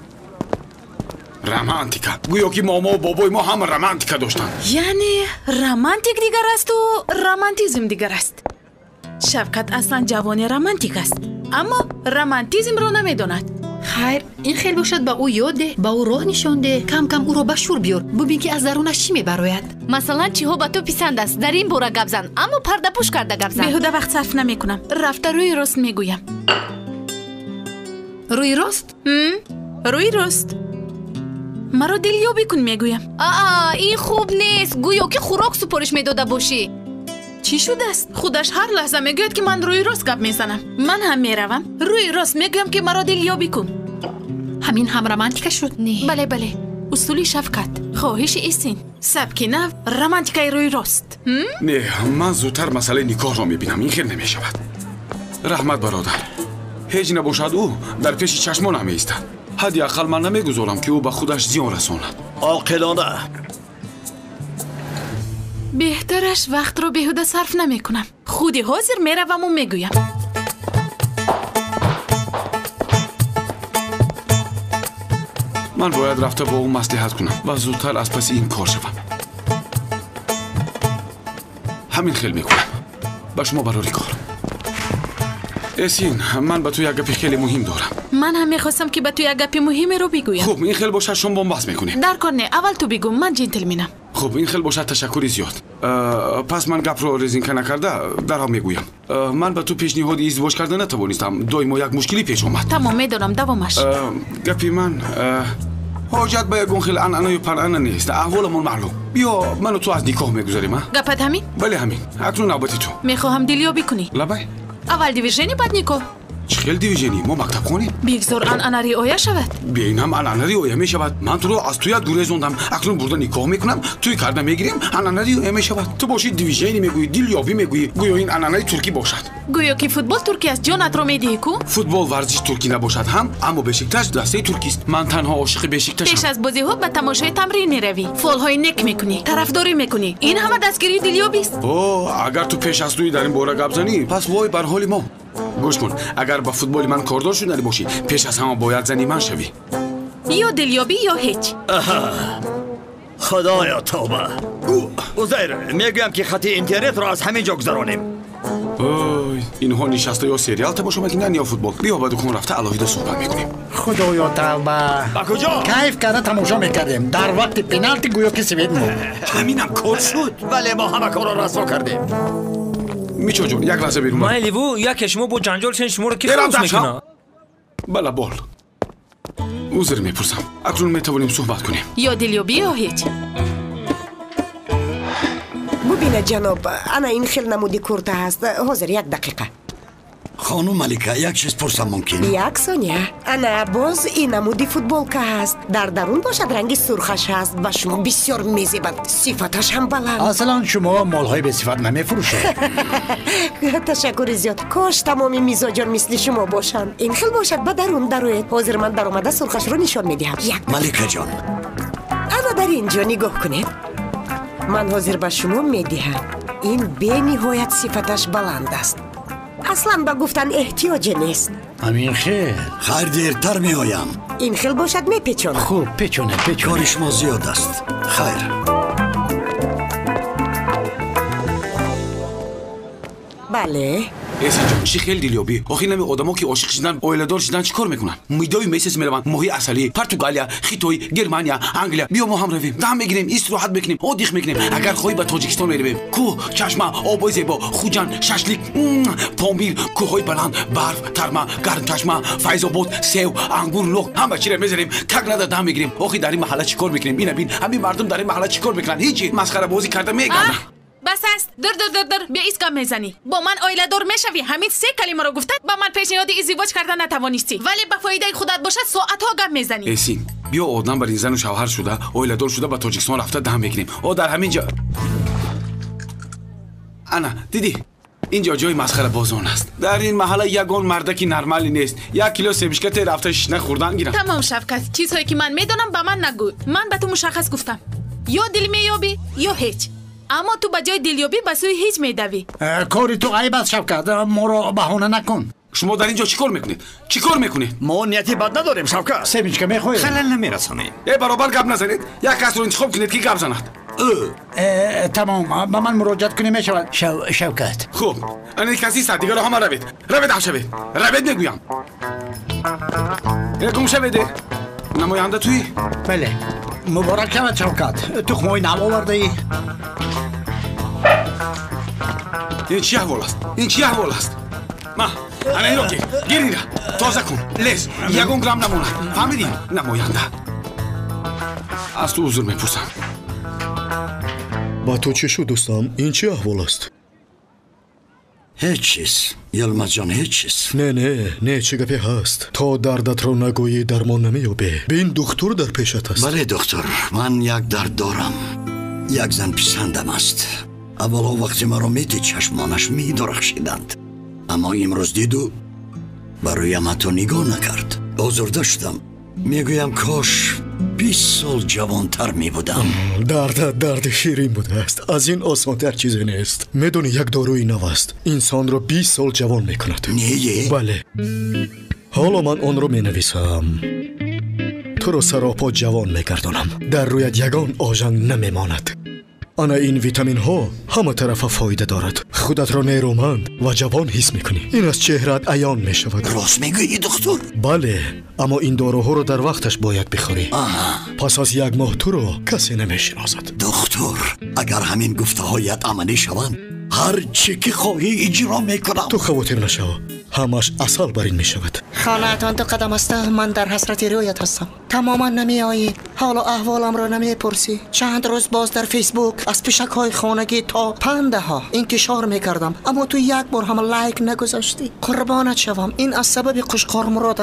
رمانتیکا گویا که ماما و بابای ما هم رمانتیکا داشتن. یعنی رمانتیک دیگر است و رمانتیزم دیگر است. شفقت اصلا جوان رمانتیک است، اما رمانتیزم رو نمیداند. خیر این خیلی باشد با او یاد ده، با او راه نشان ده. کم کم او رو به شور بیار، ببین که از درونش چی میبراید. مثلا چی ها به تو پسند است در این باره گپ زن، اما پرده پوش کرده گپ زن. بیهوده وقت صرف نمیکنم. رفته روی راست میگویم. روی راست؟ روی راست. مرا دلیابی کن میگویم. آه این خوب نیست. گویا که خوراک سپارش میداده باشی. چی شده است؟ خودش هر لحظه میگوید که من روی راست گپ میزنم. من هم میروم روی راست میگویم که مرا دلیابی کن. همین هم رمانتیک شد. نه بله بله. اصولی شفقت، خواهش ایستین. سبک نو رمانتیکای روی راست. نه من زودتر مسئله نکاح را میبینم. این خیلی نمیشود. رحمت برادر، هیچ نباشد او در پیش چشمان هم ایستد. حدی اقل من نمیگذارم که او به خودش زیان رساند. عاقلانه. بهترش وقت رو بیهوده صرف نمی کنم. خودی حاضر میروم و میگویم. من باید رفته با او مصلحت کنم و زودتر از پس این کار شوم. همین خیلی میکنم. به شما برای کار. اسین من به تو یک گپی خیلی مهم دارم. من هم میخواستم که به تو یک گپی مهمی رو بگویم. خب این خیلی باشد شما بحث میکنیم. در کار نه، اول تو بگو، من جنتلمنم. خب این خیلی باشد تشکری زیاد. پس من گپ رو ریزینکه نکرده در هم میگویم. من به تو پیشنهاد ازدواج کرده نتوانستم. دایما یک مشکلی پیش اومد. تمام میدونم، دوامش. گپی من حاجت به یکون خیلی انانه و پرانه نیست. احوالمون معلوم. بیا من و تو از نکاح میگذاریم ها؟ گپت همین؟ بله همین. اکنون نوبت تو. میخواهم دلیابی کنی. لبای اول دیویژنی بعد نکاح. چه خیلی دیویژنی؟ ما مکتب خونیم. بیگذار انانه رعایت شود. بیاین هم انانه رعایت میشود. من تو رو از توی گریزوندم. اکنون برده نکاح میکنم. توی کرده میگیریم. انانه رعایت میشود. تو باشی دیویژنی میگویی، دلیابی میگویی. گویا این انانه ترکی باشد. گویا که فوتبال ترکی است. جانت رو میدهی کو؟ فوتبال ورزش ترکی نباشد هم، اما بشکتاش دسته ترکی است. من تنها عاشق بشکتاشم. پیش از بازی ها به تماشای تمرین میروی. فال های نک میکنی، طرفداری میکنی. این همه دستگیری دلیابی است. اوه اگر تو پیش از توی در این باره گپ زنی، پس وای بر حال ما. گوش کن، اگر با فوتبال من کاردار شدنی باشی، پیش از همه باید زنی من شوی. یا دلیابی یا هیچ. خدایا توبه. عزیر میگویم که خط اینترنت را از همین جا گذرانیم. اوه اینها نشسته یا سریال تماشا میکنن یا فوتبال. بیا با دکون رفته الهیده صحبت میکنیم. خدایا توبه. با کجا؟ کیف کرده تماشا میکردیم. در وقت پنالتی گویا که سوید بود. همینم کار شد. ولی ما همه کارا رسوا کردیم. میچو جون یک لحظه بیرون. ما لیوو یک شما با جنجال شن شما رو کی خلاص میکنه؟ بله بال. عذر میپرسم. اکنون میتوانیم صحبت کنیم. یا دلیابی یا هیچ. ببینه جناب، انا این خیلی نمودی کرده هست. حاضر یک دقیقه. خانم ملکه یک چیز پرسم ممکن؟ یک ثانیه. انا باز این نمودی فوتبال که هست. در درون باشد رنگی سرخش هست و شما بسیار میزیبد. صفتش هم بلند. اصلا شما مالهای به صفت نمیفروشه. تشکر زیاد. کاش تمامی میزاجان مثل شما باشن. این خیلی باشد به درون دروید. حاضر من در اومده سرخش رو نشان میدهم. یک ملکه جان، انا در اینجا نگاه کنید. من حاضر به شما میدهم این به نهایت صفتش بلند است. اصلا با گفتن احتیاج نیست. همین خیر. خیر دیرتر می آیم. این خیل باشد می پیچونه. خوب پیچونه پیچونه. کارش ما زیاد است. خیر. بله احسان جان چی خیلی دیلیوبی آخه نمی آدما که عاشق شدن اویلادور شدن چیکار میکنن میدوی میسس میرون ماهی اصلی پرتغالیا خیتوی گرمانیا انگلیا بیا ما هم رویم دم بگیریم استراحت بکنیم اودیخ میکنیم اگر خوی به تاجیکستان میرویم کو چشمه آب زیبا خوجان ششلیک پامبیل کوههای بلند برف ترما گرم چشمه فیض آباد سیو انگور لوک همه چی رو میذاریم تک نده دم میگیریم آخه در این محله چیکار میکنیم اینا ببین همین مردم در این محله چیکار میکنن هیچی مسخره بازی کرده میگردن بس است در در در در بیا ایسکا میزنی با من اویله دور میشوی همین سه کلمه رو گفتن با من پیشنهاد ازدواج کردن نتوانستی ولی به فایده خودت باشد ساعت ها گپ میزنی اسین بیا آدم بر این زن و شوهر شده اویله دور شده به تاجیکستان رفته دم بگیریم او در همین جا انا دیدی اینجا جای مسخره بازان است در این محله یگان مردکی نرمالی نیست یک کیلو سبشکت رفته شنه خوردن گیرم تمام شفقت چیزهایی که من میدونم به من نگو من به تو مشخص گفتم یا دل مییابی یا هیچ اما تو به جای دلیابی به سوی هیچ میدوی کاری تو عیب است شوکت ما رو بهانه نکن شما در اینجا چیکار میکنید چیکار میکنید ما نیتی بد نداریم شوکت سیمچکه میخوید خلل نمیرسونیم ای برابر گپ نزنید یک کس رو انتخاب کنید که گپ زند تمام با من مراجعت کنی میشود شوکت خوب این کسی است دیگه همه روید روید هم شوید روید میگویم یک گم شوید نماینده توی بله مبارک شود شوکت تخمای نو آورده ای این چی احوال است این چی احوال است ما انا این رو گیر گیر این را تازه کن لیز یکون گرم نمونه فهمیدیم نماینده از تو حضور میپرسم با تو چه شد دوستم این چی احوال است هیچ چیز یلمز جان هیچ چیز نه نه نه چه گپی هست تا دردت رو نگویی درمان نمییابی ببین دکتر در پیشت است بله دکتر من یک درد دارم یک زن پسندم است اولا وقتی مرا میدید چشمانش میدرخشیدند اما امروز دیدو برایم حتی نگاه نکرد آزرده شدم میگویم کاش بیست سال جوانتر می بودم درد درد شیرین بوده است از این آسانتر چیزی نیست میدونی یک داروی نو است انسان را بیست سال جوان میکند نه بله حالا من آن رو می نویسم تو رو سراپا جوان میگردانم در رویت یگان آژنگ نمیماند آن این ویتامین ها همه طرف فایده دارد خودت را نیرومند و جوان حس میکنی این از چهرت عیان میشود راست میگویی دکتر بله اما این داروها رو در وقتش باید بخوری پس از یک ماه تو رو کسی نمیشناسد دکتر اگر همین گفته هایت عملی شوند هر چی که خواهی اجرا میکنم تو خاطر نشو همش اصل بر این میشود خانه‌تان دو قدم است من در حسرت رویت هستم تماما نمی آیی حالا احوالم را نمی پرسی چند روز باز در فیسبوک از پیشک های خانگی تا پنده ها انتشار میکردم اما تو یک بار هم لایک نگذاشتی قربانت شوم این از سبب قشقار مراد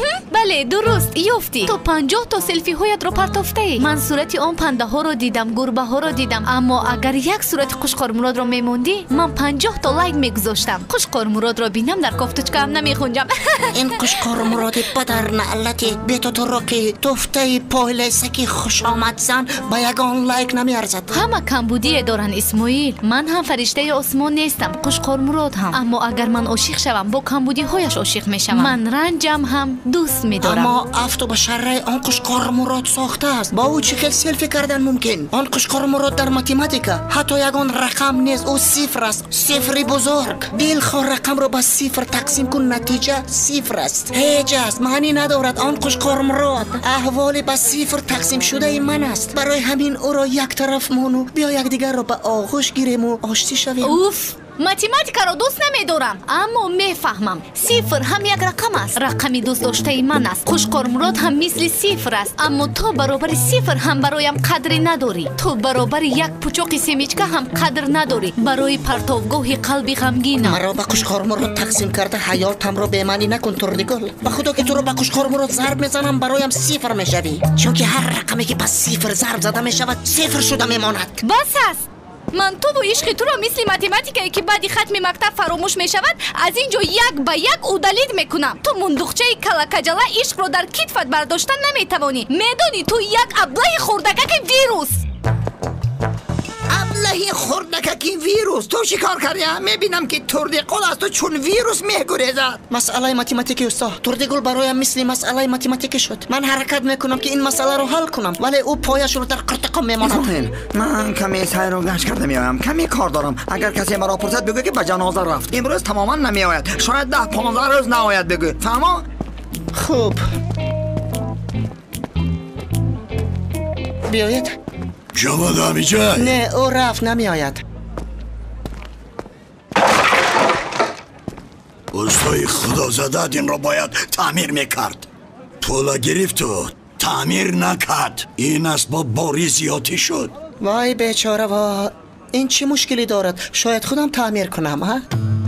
بله درست یافتی تو پنجاه تا سلفی هایت رو پرتافته ای من صورت اون پنده ها رو دیدم گربه ها رو دیدم اما اگر یک صورت قشقار مراد رو میموندی من پنجاه تا لایک میگذاشتم قشقار مراد رو بینم در کافتوچکا هم نمیخونجم این قشقار مراد بدر نعلتی بیتو تو رو که توفته پایله سکی خوش آمد زن با یگان لایک نمیارزد همه کمبودی دارن اسماعیل من هم فرشته آسمان نیستم قشقار مراد هم اما اگر من عاشق شوم با کمبودی هایش عاشق میشم من رنجم هم دوست میدارم اما افتو به شرع آن قشقار مراد ساخته است با او چه خیلی سلفی کردن ممکن آن قشقار مراد در ماتماتیکا حتی یگان رقم نیست او صفر است صفری بزرگ دلخواه رقم رو با صفر تقسیم کن نتیجه صفر است هیچ است معنی ندارد آن قشقار مراد احوال با صفر تقسیم شده ای من است برای همین او را یک طرف مونو بیا یک دیگر رو به آغوش گیریم و آشتی شویم اوف ماتماتیکا رو دوست نمیدارم اما میفهمم صفر هم یک رقم است رقمی دوست داشته من است قشقار مراد هم مثل صفر است اما تو برابر صفر هم برایم قدری نداری تو برابر یک پوچوق سیمیچکا هم قدر نداری برای پرتوگاه قلبی غمگینم مرا با قشقار مراد تقسیم کرده حیاتم رو به معنی نکن تردگل به خدا که تو رو با قشقار مراد ضرب میزنم برایم صفر میشوی چون که هر رقمی که با صفر ضرب زده میشود صفر شده میماند بس است من تو و عشق تو رو مثل ماتماتیکایی که بعدی ختم مکتب فراموش می شود از اینجا یک به یک اودالید میکنم تو مندوخچه کلکجلا عشق رو در کتفت برداشتن نمیتوانی میدانی تو یک ابله خوردگک ویروس ابله این خوردنک این ویروس تو چی کار کردی؟ میبینم که تردگل است و چون ویروس میگریزد. مسئله ماتماتیکی استاد، تردگل برایم مثل مسئله ماتماتیکی شد. من حرکت میکنم که این مسئله رو حل کنم ولی او پایش رو در قرتقم میماند. من کمی سیر و گشت کرده میایم، کمی کار دارم. اگر کسی مرا پرسد بگو که به جنازه رفت. امروز تماما نمیآید، شاید ده پانزده روز نآید بگو. فهمو؟ خوب بیایید. جواد امیجان؟ نه او رفت نمیآید. استای خدا زدد این را باید تعمیر میکرد. پولا گرفت و تعمیر نکرد. این اسباب باری زیادی شد. وای بیچاره وا، این چه مشکلی دارد؟ شاید خودم تعمیر کنم ها؟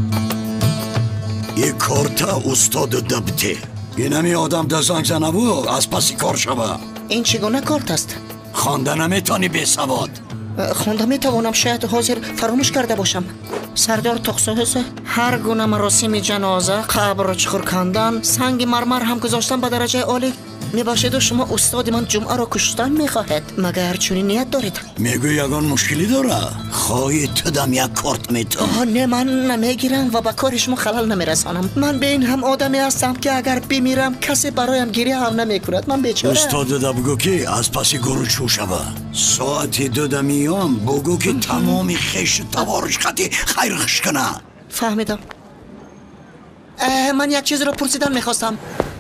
این کارتا استاد دبته. این همی آدم ده زنگ زنه و از پسی کار شوه. این چگونه کارت است؟ خوانده نمیتانی بی سواد. خونده میتوانم، شاید حاضر فراموش کرده باشم. سردار تخصص هر گونه مراسم جنازه، قبر چخور کندن، سنگ مرمر هم گذاشتن به درجه عالی میباشد و شما استاد من جمعه را کشتن میخواهد. مگر چونی نیت دارید؟ میگو یگان مشکلی داره؟ خواهی تدم یک کارت میتون. آه نه من نمیگیرم و به کار شما خلل نمیرسانم. من به این هم آدمی هستم که اگر بمیرم کسی برایم گریه هم نمیکند. من بیچاره. استاد ده بگو که از پسی گروه چو شوه. ساعتی دو دمیام بگو که تمامی خش توارش خطی خیرخش کنه. فهمیدم. من یک چیز را پرسیدن میخواستم.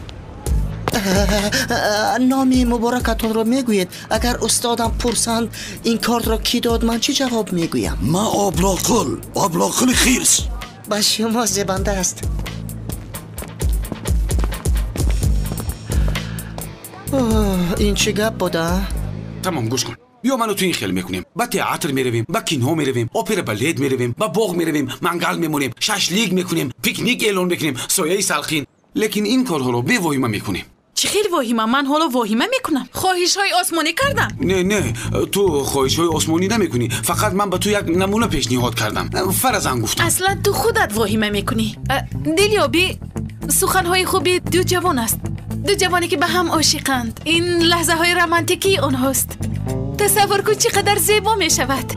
نامی مبارکتون رو میگوید. اگر استادم پرسند این کارت را کی داد من چی جواب میگویم؟ ما آبلاقل آبلاقل خیرس. با شما زبنده است. این چی گپ بوده؟ تمام گوش کن. بیا منو تو این خیل میکنیم، با تئاتر میرویم، با کینو میرویم، اپرا بالت میرویم، با باغ میرویم، منگل میمونیم، ششلیک میکنیم، پیکنیک اعلان میکنیم، سایه سلخین. لیکن این کارها رو بی واهمه میکنیم. چه خیلی واهمه؟ من حالا واهمه میکنم. خواهش های آسمانی کردم. نه نه تو خواهش های آسمانی نمیکنی، فقط من به تو یک نمونه پیشنهاد کردم. فرضاً گفتم. اصلا تو خودت واهمه میکنی. دیلیابی سخنهای خوبی دو جوان است. دو جوانی که به هم عاشقند. این لحظه های رمانتیکی آنهاست. تصور کن چقدر زیبا می شود.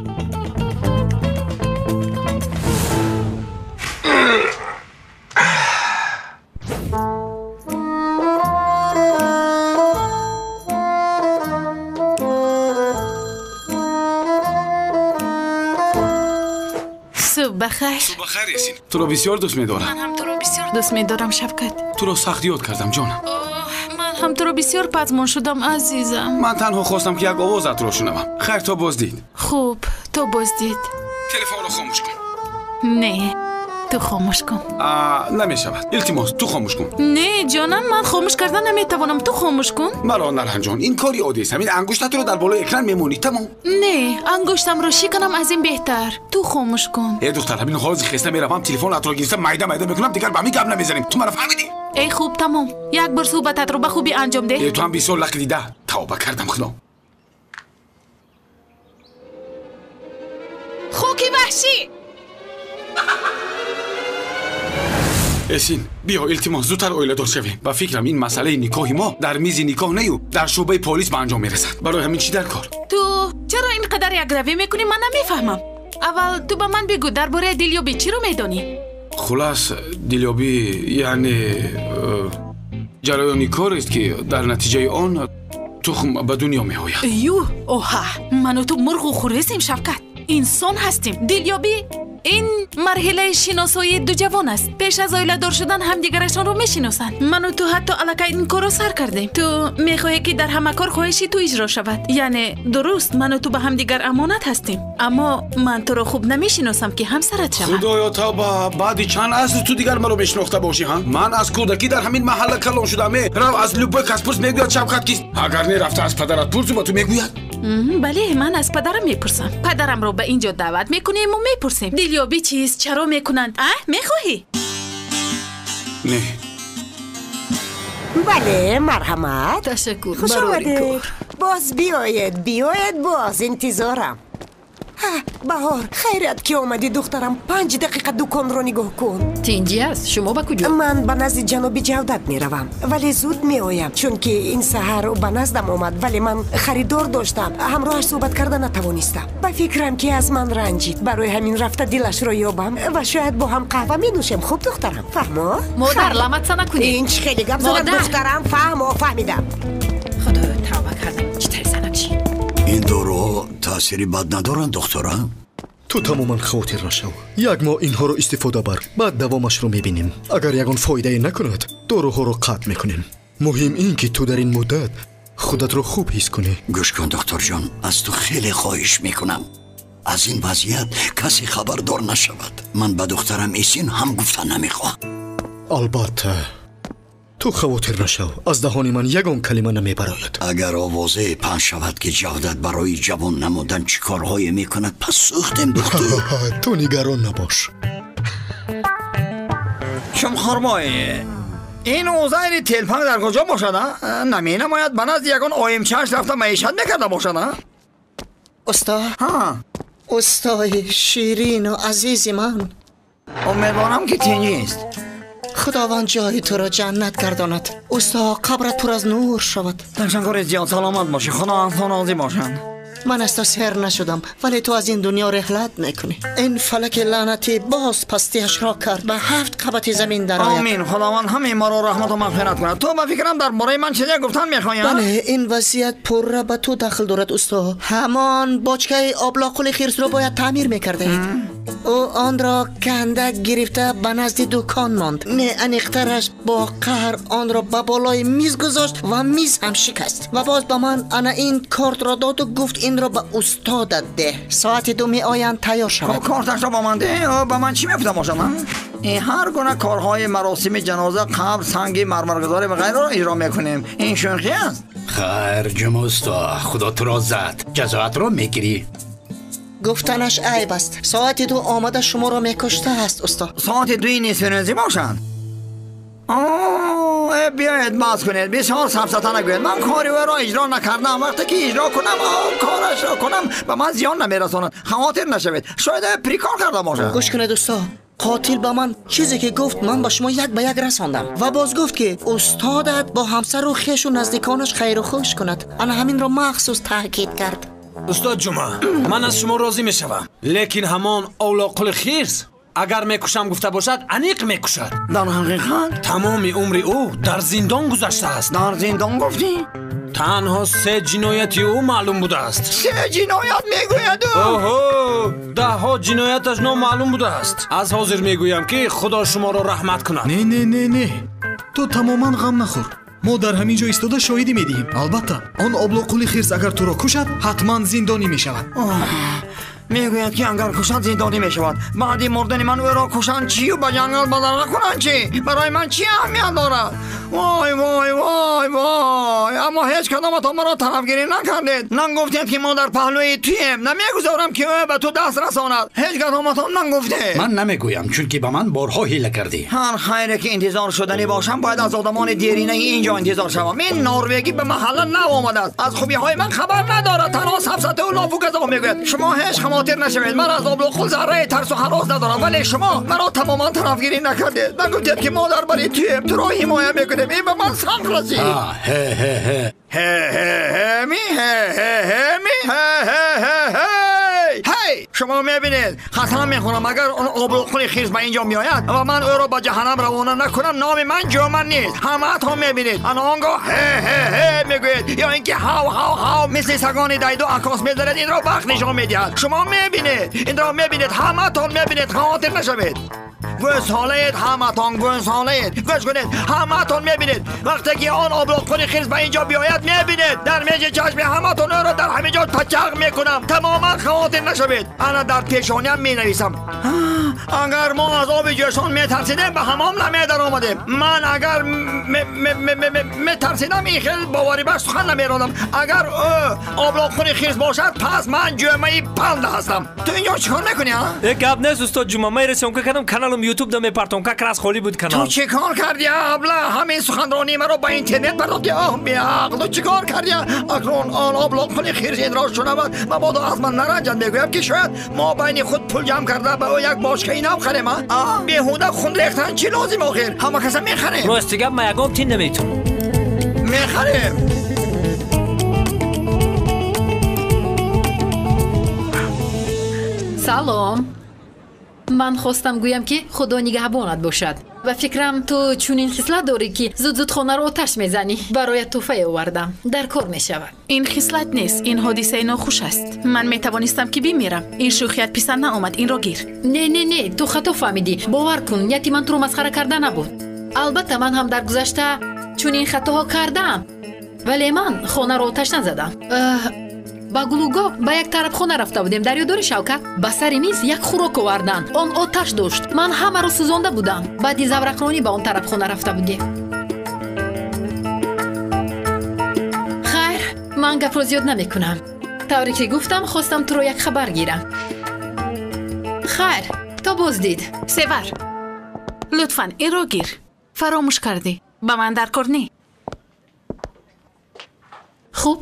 صبح بخیر. صبح بخیر یاسین. تو رو بسیار دوست می‌دارم. من هم تو رو بسیار دوست می‌دارم شفقت. تو رو سخت یاد کردم جانم. من هم تو رو بسیار پزمان شدم عزیزم. من تنها خواستم که یک آوازت رو شنوم. خیر تا بازدید. خوب تو بازدید. تلفن رو خاموش کن. نه تو خاموش کن. نمی شود. التماس تو خاموش کن. نه جانم من خاموش کردن نمیتوانم. تو خاموش کن. مرا نرهن جان این کاری عادی است. همین انگشتت رو در بالای اکران میمونی تمام. نه انگشتم رو شکنم از این بهتر. تو خاموش کن. ای دختر همین حالت خسته میروم تلفن رو گرفتم میده میده میکنم دیگر با می گپ نمیزنیم. تو مرا فهمیدی؟ ای خوب تمام. یک بار صحبتت رو به خوبی انجام ده. ای تو هم بسیار لق دیده. توبه کردم خدا. خوکی وحشی. اسین بیا التماس زودتر اویله دار شویم. و فکرم این مسئله نکاح ما در میز نکاح نیو در شعبه پلیس به انجام میرسد. برای همین چی در کار؟ تو چرا اینقدر یکروی میکنی؟ من نمیفهمم. اول تو به من بگو درباره دیلیابی چی رو میدونی؟ خلاص دیلیابی یعنی جریانی کار است که در نتیجه آن تخم به دنیا می آید. یو اوه من و تو مرغ و خورسیم شفقت. انسان هستیم. دیلیابی این مرحله شناسایی دو جوان است. پیش از آیله دار شدن همدیگرشان رو میشناسند. من و تو حتی الکی این کارو سر کردیم. تو میخواهی که در همه کار خواهشی تو اجرا شود. یعنی درست من و تو به همدیگر امانت هستیم، اما من تو رو خوب نمیشناسم که همسرت شوم. خدایا توبه، بعد چند عصر تو دیگر منو میشناخته باشی ها؟ من از کودکی در همین محله کلان شدم. رو از لوبه کسپوس میگوید شفقت کیست؟ اگر نرفته از پدرت پرسو با تو میگوید. بله من از پدرم میپرسم. پدرم رو به اینجا دعوت میکنیم و میپرسیم دیلیابی چیست؟ چرا میکنند؟ اه میخواهی؟ نه. بله مرحمت. تشکر. خوش آمدید. باز بیاید بیاید باز انتظارم. بهار خیرت که آمدی دخترم. پنج دقیقه دکان رو نگاه کن. تینجی است. شما با کجا؟ من به نزد جناب جودت میروم ولی زود میآیم چون که این سحر به نزدم آمد ولی من خریدار داشتم. همراهش صحبت کردن نتوانستم. به فکرم که از من رنجید. برای همین رفته دلش را یابم و شاید با هم قهوه می نوشیم. خوب دخترم فهمو؟ مادر لامت نکنید. این خیلی گپ زدن دخترم. فهمو فهمیدم. خدا توبه کردم. چی ترسنک چی؟ این دارو تأثیری بد ندارن دکترم؟ تو تماما خاطر نشو. یک ماه اینها رو استفاده بر بعد دوامش رو میبینیم. اگر یگان فایده نکند داروها رو قطع میکنیم. مهم این که تو در این مدت خودت رو خوب حس کنی. گوش کن دکتر جان، از تو خیلی خواهش میکنم از این وضعیت کسی خبردار نشود. من به دخترم ایسین هم گفتن نمیخوام. البته تو خاطر نشو. از دهان من یگان کلمه نمیبراید. اگر آوازه پنج شود که جودت برای جوان نمودن چی کارهای میکند پس سوختیم دکتر. تو نگران نباش. شم خرمای این اوزای تلفن در کجا باشد؟ نمی نماید من از یگان آیم چش رفته معیشت میکرده باشد؟ استا ها استای شیرین و عزیز من، امیدوارم که تینجی است. خداوند جای تو را جنت گرداند. استا قبرت پر از نور شود. تشکر زیاد. سلامت باشی. خدا از تو راضی باشند. من از تو سر نشدم ولی تو از این دنیا رحلت میکنی. این فلک لعنتی باز پستیش را کرد به هفت قبط زمین درآید. آمین. خداوند همه ما را رحمت و مغفرت کند. تو به فکرم در باره من چیزی گفتن میخوایی؟ بله این وضعیت پر را به تو داخل دارد استا. همان باچکه آبلاقل خیرس رو باید تعمیر میکرده اید. او آن را کنده گرفته به نزد دکان ماند. نه انیخترش با قهر آن را به بالای میز گذاشت و میز هم شکست و باز به من انا این کارت را داد و گفت این را به استادت ده. ساعت دو می آیند تیار شود. کارتش را با من ده؟ به من چی میفته باشم؟ این هر گونه کارهای مراسم جنازه، قبر، سنگی، مرمرگذاری و غیره را اجرا میکنیم. این شوخی است؟ خیر جماستا خدا تو را زد. جزایت را میگیری. گفتنش عیب است. ساعت دو آمده شما را میکشته است استاد. ساعت دوی نیست فنزی باشند. آه بیاید باز کنید. بسیار سفزتانه گوید. من کاری را اجرا نکردم. وقتی که اجرا کنم کارش را کنم به من زیان نمیرساند. خاطر نشوید. شاید پریکار کرده باشد. گوش کنید استاد. قاتل با من چیزی که گفت من با شما یک به یک رساندم و باز گفت که استادت با همسر و خویش و نزدیکانش خیر و خوش کند. انا همین را مخصوص تاکید کرد. استاد جمعه من از شما راضی میشوم لیکن همان اولاقل خیرس اگر میکشم گفته باشد انیق میکشد. در حقیقت تمام عمر او در زندان گذشته است. در زندان گفتی؟ تنها سه جنایتی او معلوم بوده است. سه جنایت میگوید او؟ اوهو ده ها جنایتش نامعلوم بوده است. از حاضر میگویم که خدا شما را رحمت کند. نه نه نه نه تو تماما غم نخور. ما در همین جا ایستاده شاهدی میدهیم. البته آن آبلاقلی خیرس اگر تو را کشد حتما زندانی میشود. میگوید که اگر کشد زندانی میشود. بعدی مردن من او را کشند چی و به جنگل بدرقه کنند چی؟ برای من چی اهمیت دارد؟ وای وای وای وای. اما هیچ کدامتان مرا طرفگیری نکردید. نگفتید که ما در پهلوی توییم. نمیگذارم که او به تو دست رساند. هیچ کدامتان نگفتید. من نمیگویم چون که به من بارها حیله کردی. هر خیره که انتظار شدنی باشم باید از آدمان دیرینه اینجا انتظار شوم. این نروژی به محله نو آمده است. از خوبی های من خبر ندارد. تنها سفسطه و لافوگزا میگوید. شما هیچ خاطر نشوید. من از آبلاقل ذره ترس و هراس ندارم ولی شما مرا تماما طرفگیری نکردید. نگفتید که ما در بری توییم. تو را حمایت میکنیم. این به من سنگ رسید. هه هه هه هه هه هه می هه هه هه می هه هه هه هی هی. شما میبینید قسم میخورم اگر اون آبلاقل خیرس به اینجا میآید و من او را به جهنم روانه نکنم نام من جومن نیست. همه تا میبینید انا آنگاه هه هه هه میگوید یا اینکه هاو هاو هاو مثل سگان دیدو عکاس میذارد. این را وقت نشان میدهد. شما میبینید این را میبینید. همه تا میبینید. خاطر نشوید. گوش حالید همه تان گوش حالید. گوش کنید همه تان میبینید. وقتی که آن آبلاقل خیرس به اینجا بیاید میبینید در میج چشم همه تان را در همینجا تچق میکنم. تماما خاطر نشوید. انا در پیشانیم می نویسم اگر ما از آب جوشان میترسیدیم به حمام نمیدر آمدیم. من اگر میترسیدم این خیلی باوری بر سخن نمیرادم. اگر آبلاغ خونی خیز باشد پس من جمعه پنده هستم. تو اینجا چیکار میکنی ها؟ یک گپ نیست استاد جمعه من رسیم که کردم کانالم یوتیوب دم میپرتم که کلاس خالی بود کانال. تو چیکار کردی ابله؟ همین سخنرانی مرا با اینترنت بردادی. آه بی عقل تو چیکار کردی؟ اکنون آن آبلاغ خونی خیز این را شنود مبادا از من نرنجد میگویم که شاید ما بین خود پول جمع کرده به او یک باشکه نو خریم. بیهوده خون ریختن چی لازم آخر؟ همه کسا میخریم. راستی گپ ما یکم تین نمیتون میخریم. سلام. من خواستم گویم که خدا نگهبانت باشد و فکرم تو چونین خصلت داری که زود زود خانه رو آتش میزنی. برای تحفه آوردم، در کار میشود. این خصلت نیست، این حادثه ناخوش است. من میتوانستم که بمیرم. این شوخیت پسند نآمد، این را گیر. نه نه نه تو خطا فهمیدی. باور کن یکی من تو رو مسخره کرده نبود. البته من هم در گذشته چونین خطاها کردم ولی من خانه رو آتش نزدم. با گلوگاه به یک طرف خونه رفته بودیم. در یادداری شوکت به سر میز یک خوراک آوردن. آن آتش داشت. من همه رو سوزانده بودم. بعدی زورقرانی به اون طرف خونه رفته بودیم. خیر من گپ رو زیاد نمی کنم. طوری که گفتم خواستم تو رو یک خبر گیرم. خیر تا باز دید. سیور لطفاً این رو گیر. فراموش کردی. با من در کار نی. خوب.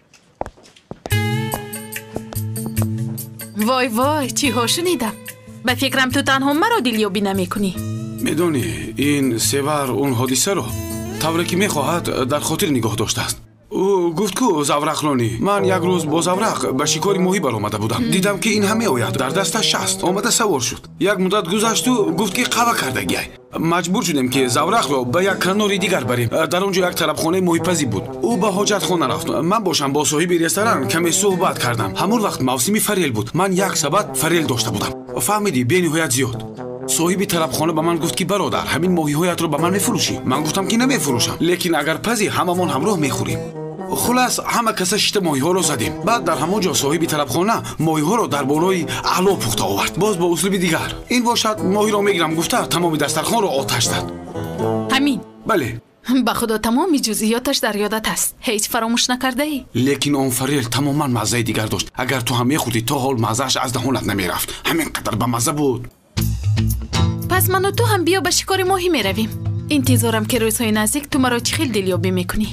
وای وای چی ها شنیدم. به فکرم تو تنها مرا دلیابی نمی کنی. میدونی این سیور اون حادثه رو طوری که میخواهد در خاطر نگاه داشته است. او گفت که زورقلانی من یک روز با زورق به شکاری ماهی برآمده بودم. دیدم که این همه آید در دستش شست. آمده سوار شد. یک مدت گذشت و گفت که قوا کردگی. مجبور شدیم که زورق رو به یک کناری دیگر بریم. در اونجا یک طرف خانه ماهی پزی بود. او به حاجت خانه رفت. من باشم با صاحب رستوران کمی صحبت کردم. همون وقت موسم فریل بود. من یک سبد فریل داشته بودم. فهمیدی بی نهایت زیاد. صاحب طرف خانه به من گفت که برادر همین ماهی هایت رو به من میفروشی. من گفتم که نمیفروشم لیکن اگر پزی هممون همراه میخوریم. خلاص همه کسا شت ماهی ها رو زدیم. بعد در همون جا صاحب طرف خانه ماهی ها رو در بالای اعلا پخته آورد. باز با اسلوب دیگر این باشد ماهی رو میگیرم گفته تمام دسترخوان رو آتش زد. همین. بله. به خدا تمام جزئیاتش در یادت است. هیچ فراموش نکرده ای؟ لیکن اون فریل تماما مزه دیگر داشت. اگر تو هم میخوردی تا حال مزهش از دهانت نمیرفت. همین قدر به مزه بود. پس من و تو هم بیا به شکار ماهی میرویم. انتظارم که روزهای نزدیک تو مرا چه خیلی دلیابی میکنی.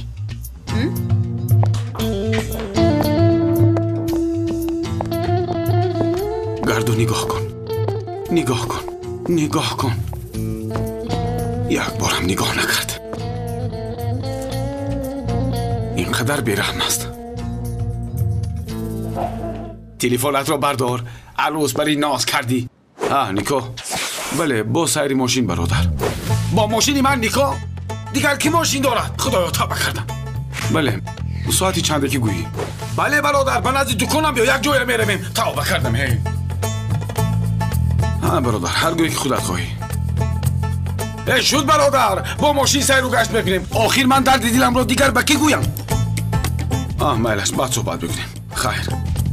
گردو نگاه کن. نگاه کن. نگاه کن. یک بارم نگاه نکرد. اینقدر بیرحم است. تلفنت را بردار. عروس برای ناز کردی. آه نیکو. بله با سیری ماشین برادر. با ماشینی من نیکو. دیگر کی ماشین دارد؟ خدایا توبه کردم. بله ساعتی چنده که گویی؟ بله برادر به نزد دکانم بیا یک جای میرویم. توبه کردم. هی ها برادر هر گویی که خودت خواهی. ای شد برادر با ماشین سیر رو گشت بکنیم. آخر من درد دیلم رو دیگر به کی گویم؟ آه میلش بعد صحبت بکنیم. خیر.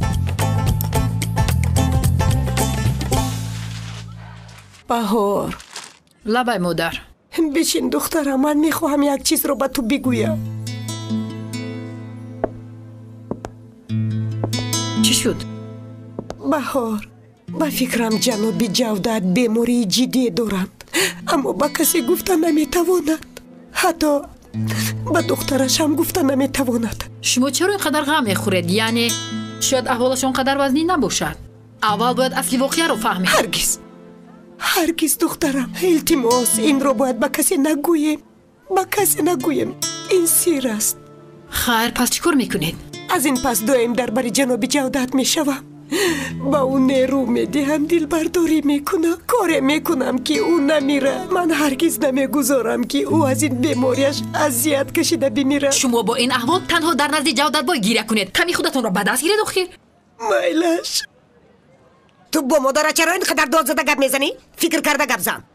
بهار لبای مادر بشین دخترم. من میخواهم یک چیز رو به تو بگویم. چی شد؟ بهار با فکرم جناب جودت بیماری جدی دارند اما با کسی گفته نمیتواند. حتی با دخترش هم گفته نمیتواند. شما چرا اینقدر غم میخورید؟ یعنی شاید احوالش اونقدر وزنی نباشد. اول باید اصلی واقعه رو فهمید. هرگز هرگز دخترم التماس این رو باید با کسی نگوییم. با کسی نگوییم. این سیر است. خیر پس چیکار میکنید؟ از این پس دائم درباره جناب جودت میشوم. با اون نیرو میدهم. دل برداری میکنم. کار میکنم که او نمیره. من هرگز نمیگذارم که او از این بیماریش اذیت کشیده بمیره. شما با این احوال تنها در نزد جودت باید گیره کنید. کمی خودتون را به دست گیرید آخر. میلش تو با مادر چرا اینقدر داد زده گپ میزنی؟ فکر کرده گپ زن.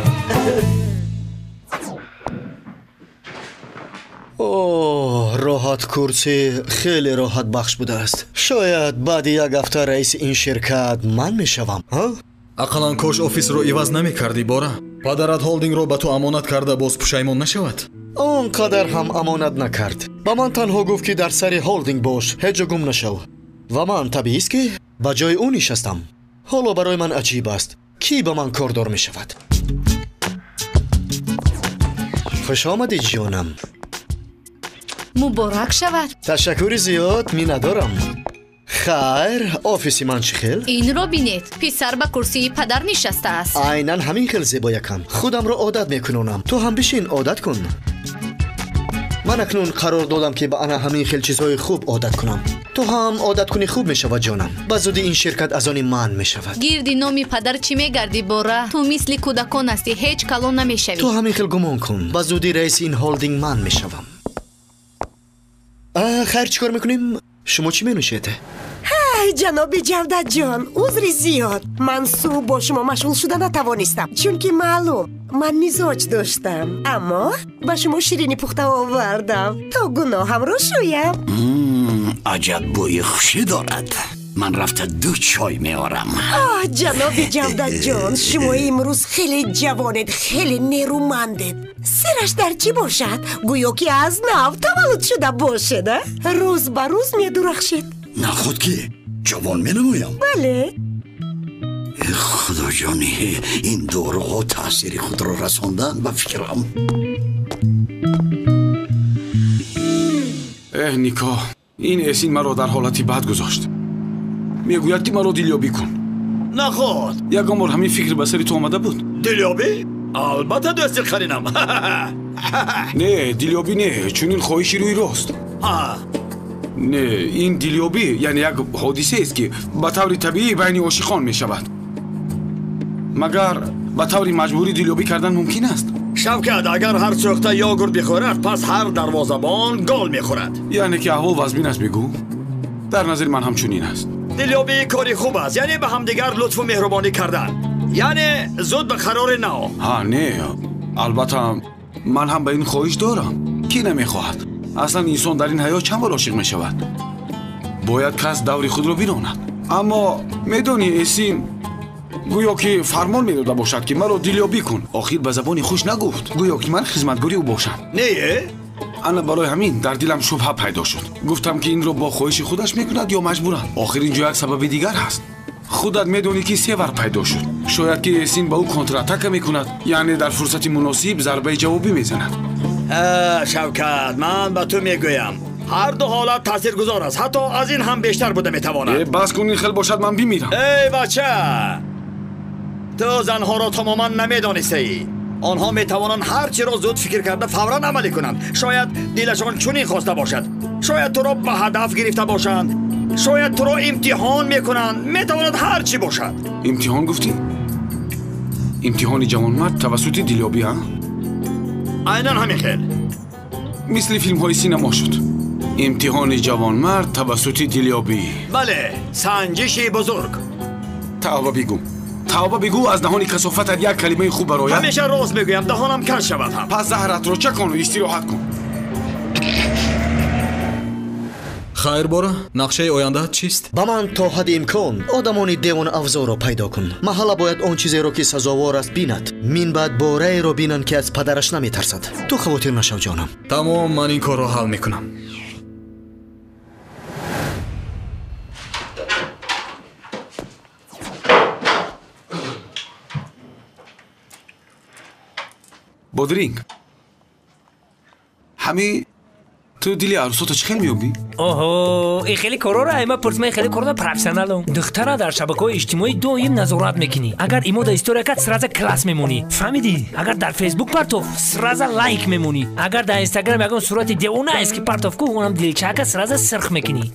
اوه راحت البته کرسی خیلی راحت بخش بوده است. شاید بعد یک هفته رئیس این شرکت من میشوم. ها؟ ақалан кош офисро иваз намекардӣ бора. Падарат ҳолдингро ба ту амонат карда боз пушаймон нашавад. اون قدر هم امانت نکرد. با من تنها گفت که در سری هولدینگ باش، هیچ جا گم نشو. و من طبیعی است که با جای او نشستم. حالا برای من عجیب است کی با من کاردار می شود. خوش آمدی جانم. مبارک شود. تشکر زیاد می ندارم. خیر، آفیسی من چی خیل؟ این را بینید، پسر به کرسی پدر نشسته است. عیناً همین خیل زیبا یکم. خودم را عادت میکنونم. تو هم بشین عادت کن. من اکنون قرار دادم که به انا همین خیل چیزهای خوب عادت کنم. تو هم عادت کنی خوب میشود جانم. به زودی این شرکت از آن من میشود. گردی نامی پدر چی میگردی بورا؟ تو مثل کودکان هستی، هیچ کلان نمیشوی. تو همین خیل گمان کن. به زودی رئیس این هولدینگ من میشوم. خیر چیکار میکنیم؟ شما چی مینوشید؟ های جناب جودت جان، عذر زیاد. من صبح با شما مشغول شده نتوانستم، چون که معلوم من مزاج داشتم. اما با شما شیرینی پخته آوردم تا گناهم را شویم. عجب بوی خوشی دارد. من رفته دو چای میارم. آه جناب جودت جان، شما امروز خیلی جوانید، خیلی نیرومندید. سرش در چی باشد؟ گویا که از نو تولد شده باشد. روز به روز می درخشید. نه خود که جوان می نمویم. بله. خدا جانی، این دورها تاثیر خود را رساندن به فکرم. اه نیکا، این اسین مرا در حالتی بد گذاشت. میگوید که مرا دیلیابی کن. نه خود یکم بار همین فکر به سر تو آمده بود. دیلیابی؟ البته دوستی خرینم. نه دیلیابی نه، چون این خواهشی روی راست. نه این دیلیابی یعنی یک حادثه است که به طور طبیعی بین عاشقان می شود. مگر به طور مجبوری دیلیابی کردن ممکن است؟ شوکت، اگر هر سوخته یاگورت بخورد پس هر دروازه‌بان گل میخورد. یعنی که احوال وزبین است بگو؟ در نظر من همچنین است. دیلیابی کاری خوب است، یعنی به همدیگر لطف و مهربانی کردن، یعنی زود به قرار نو. ها نه، البته من هم به این خواهش دارم. کی نمیخواهد؟ اصلا انسان در این حیات چند بار عاشق می شود. باید کس دوری خود را براند. اما میدانی اسین گویا که فرمان میداده باشد که مرا دیلیابی کن. آخر به زبانی خوش نگفت، گویا که من خدمتگاری او باشم. نه انا برای همین در دلم شبهه پیدا شد. گفتم که این را با خواهش خودش میکند یا مجبورا. آخر اینجا یک سبب دیگر هست. خودت میدونی که سه ور پیدا شد. شاید که اسین با او کنتراتاک میکند، یعنی در فرصت مناسب ضربه جوابی میزند. شوکت، من به تو میگویم هر دو حالت تاثیرگذار است، حتی از این هم بیشتر بوده میتواند. بس کن این خیلی باشد من بمیرم. ای بچه، تو زنها را تماما نمیدانستی. آنها میتوانند هر چی را زود فکر کرده فورا عملی کنند. شاید دلشان چنین خواسته باشد، شاید تو را به هدف گرفته باشند، شاید تو را امتحان میکنند. میتواند هر چی باشد. امتحان گفتی؟ امتحان جوانمرد توسط دیلیابی ها؟ عیناً همین خیل. مثل فیلم های سینما شد. امتحان جوانمرد توسط دیلیابی. بله، سنجشی بزرگ. توبه بگو، توبه بگو از دهان کثافتت یک کلمه خوب برایم. همیشه راست میگویم، دهانم کج شود هم. پس زهرت رو چه کن و استراحت کن. خیر بورا، نقشه آینده‌ات چیست؟ با من تا حد امکان آدمانی دیوانه افزا را پیدا کن. محلا باید آن چیزی را که سزاوار است بیند. من بعد باره را بینن که از پدرش نمیترسد. تو خاطر نشو جانم. تمام، من این کار را حل میکنم. بودرینگ، همه تو دیلی عروساتو چه خیلی میوبی؟ اوه، این خیلی کارا را ایما پرسمه خیلی کارا پروفسیونالم. دخترا در شبکه‌های اجتماعی دویم نظارت میکنی. اگر ایمو در استوری کات سراز کلاس میمونی. فهمیدی؟ اگر در فیسبوک پرتوف سراز لایک میمونی. اگر در اینستاگرام یگان صورت دیوونه است که پرتوف کو اونم دلچاک سراز سرخ میکنی.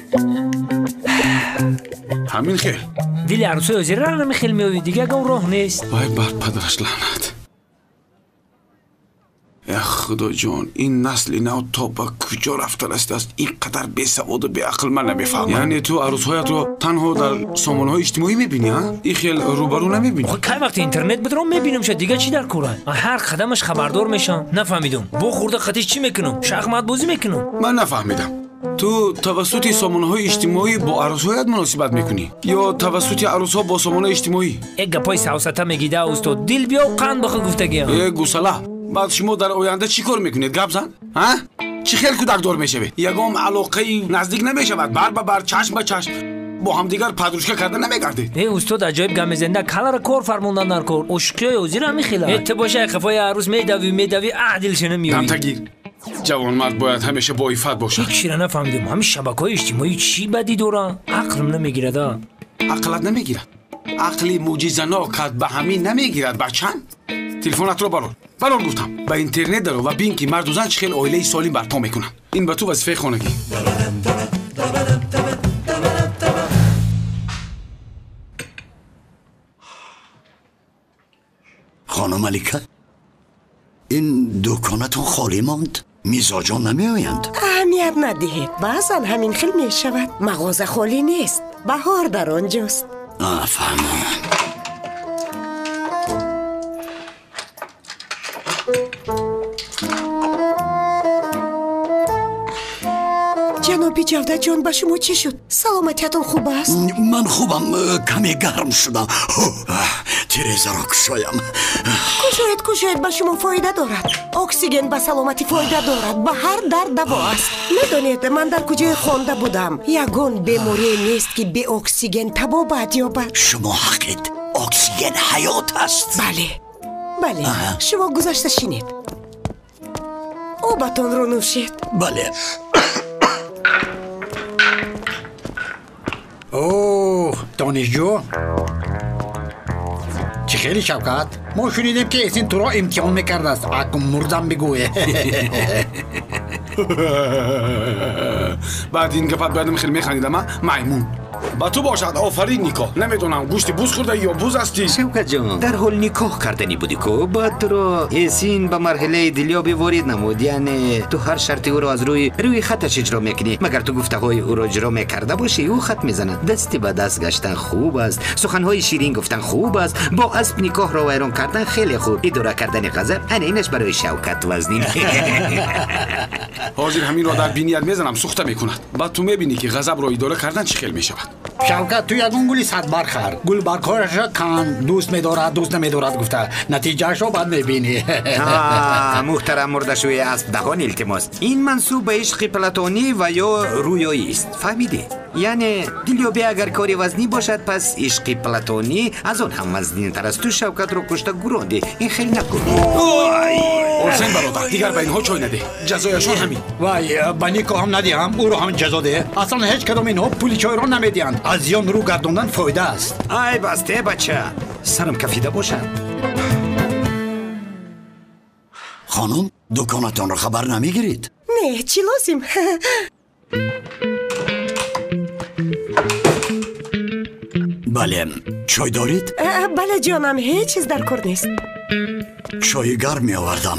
همین خیل. دیلی عروسای وزیر را نمیخیل میوی دیگه گم راه نیست. وای بر پدرش لعنت. خدا جان این نسل نو تا به کجا رفته است اینقدر بی‌سواد و بی‌عقل من نمیفهمم. یعنی تو عروس‌هایت رو تنها در سامانه‌های اجتماعی می‌بینی ها؟ این خیلی روبرو نمی‌بینی. خب کی وقتی اینترنت بدرم می‌بینم شد دیگه چی در کاره؟ هر قدمش خبردار میشم. نفهمیدم. بو خورده خطیش چی میکنم؟ شахмат بازی میکنم. من نفهمیدم. تو توسط سامانه‌های اجتماعی با عروس‌هایت مناسبت میکنی یا توسط عروس‌ها با سامانه اجتماعی؟ یک گپای سوسته میگیده استاد دل بیا و قند بخو گفتگی ها. ای گوساله بعد شما در آینده چی کار میکنید گپ زن؟ ها؟ چی خیلی کودک دار میشوید؟ یگام علاقه نزدیک نمیشود بر به بر چشم به چشم با هم دیگر پادروشکا کردن نمیگردید. ای استاد عجایب گم زنده کلر کار فرموندن در کار اشکای وزیر هم میخیله. اتباشه خفای عروس میدوی میدوی عدل شنه میوی. دم تگیر. جوان مرد باید همیشه با عفت باشه. هیچ چیز نفهمیدم. همین شبکه‌های اجتماعی چی بدی داره؟ عقلم نمیگیره دا. عقلت نمیگیره. عقلی معجزه‌ناک به همین نمیگیرد بچن. تلفنت رو برون. برون گفتم. با اینترنت درو و بین که مرد و زن چه عائله سالم برپا میکنن. این به تو وظیفه خانگی. خانم ملیکه این دکانتون خالی ماند؟ میزاجان نمی آیند؟ اهمیت ندهید بعضا همین خیلی می شود مغازه خالی نیست بهار در آنجاست. فهمم. جنابی جودت جان با شما چی شد؟ سلامتیتون خوب است؟ من خوبم کمی گرم شدم. تیریزه را کشایم. کشاید کشاید با شما فایده دارد. اکسیژن به سلامتی فایده دارد. به هر درد دوا است. میدونید من در کجای خوانده بودم یگان بیماری نیست که به اکسیژن تبا باید یابد. شما حقید اکسیژن حیات است. بله بله آه. شما گذشته شینید آبتون رو نوشید. بله. اوه دانشجو چه خیلی شوکت ما شنیدیم که اسین تو را امتحان میکرده است اکم مردم بگوه. بعد این گفت بعدم خیلی میخندیدم میمون با تو باشد. آفرین نیکا. نمیدونم گوشت بوز خورده یا بوز هستی. شوکت جان در حال نکاح کردنی بودی که بعد تو را اسین به مرحله دلیابی وارد نمود. یعنی تو هر شرطی او را از روی روی خطش اجرا میکنی. مگر تو گفته های او را اجرا میکرده باشی او خط میزند. دستی به دست گشتن خوب است. سخنهای شیرین گفتن خوب است. با اسب نکاح را ویران کردن خیلی خوب. اداره کردن غضب اینش برای شوکت وزنی. حاضر همین را در بینیت میزنم سوخته میکند. بعد تو میبینی که غضب را اداره کردن چه خیلی میشود. شوکت تو یگون گلی صد بار خر گل برکارش کن دوست میدارد دوست نمیدارد گفته نتیجه شو بعد میبینی. محترم مردشوی اسب دهان التماس این منصوب به عشق پلاتونی و یا رویایی است فهمیدی؟ یعنی دلیابی اگر کاری وزنی باشد پس عشق پلاتونی از اون هم وزنی تر است. تو شوکت رو کشته گروندی این خیلی نکنی. حسین برادر دیگر به اینها چای نده جزایشان همین. وای بانی که هم ندی هم او رو هم جزا ده. اصلا هیچ کدام اینها پولی چای رو نمیدین. از زیان رو گردوندن فایده است. ای بسته بچه سرم کفیده باشد. خانم دکانتان رو خبر نمیگیرید؟ نه چی لازم؟ بله چای دارید؟ بله جانم هیچ چیز در کار نیست. چای گرم می آوردم.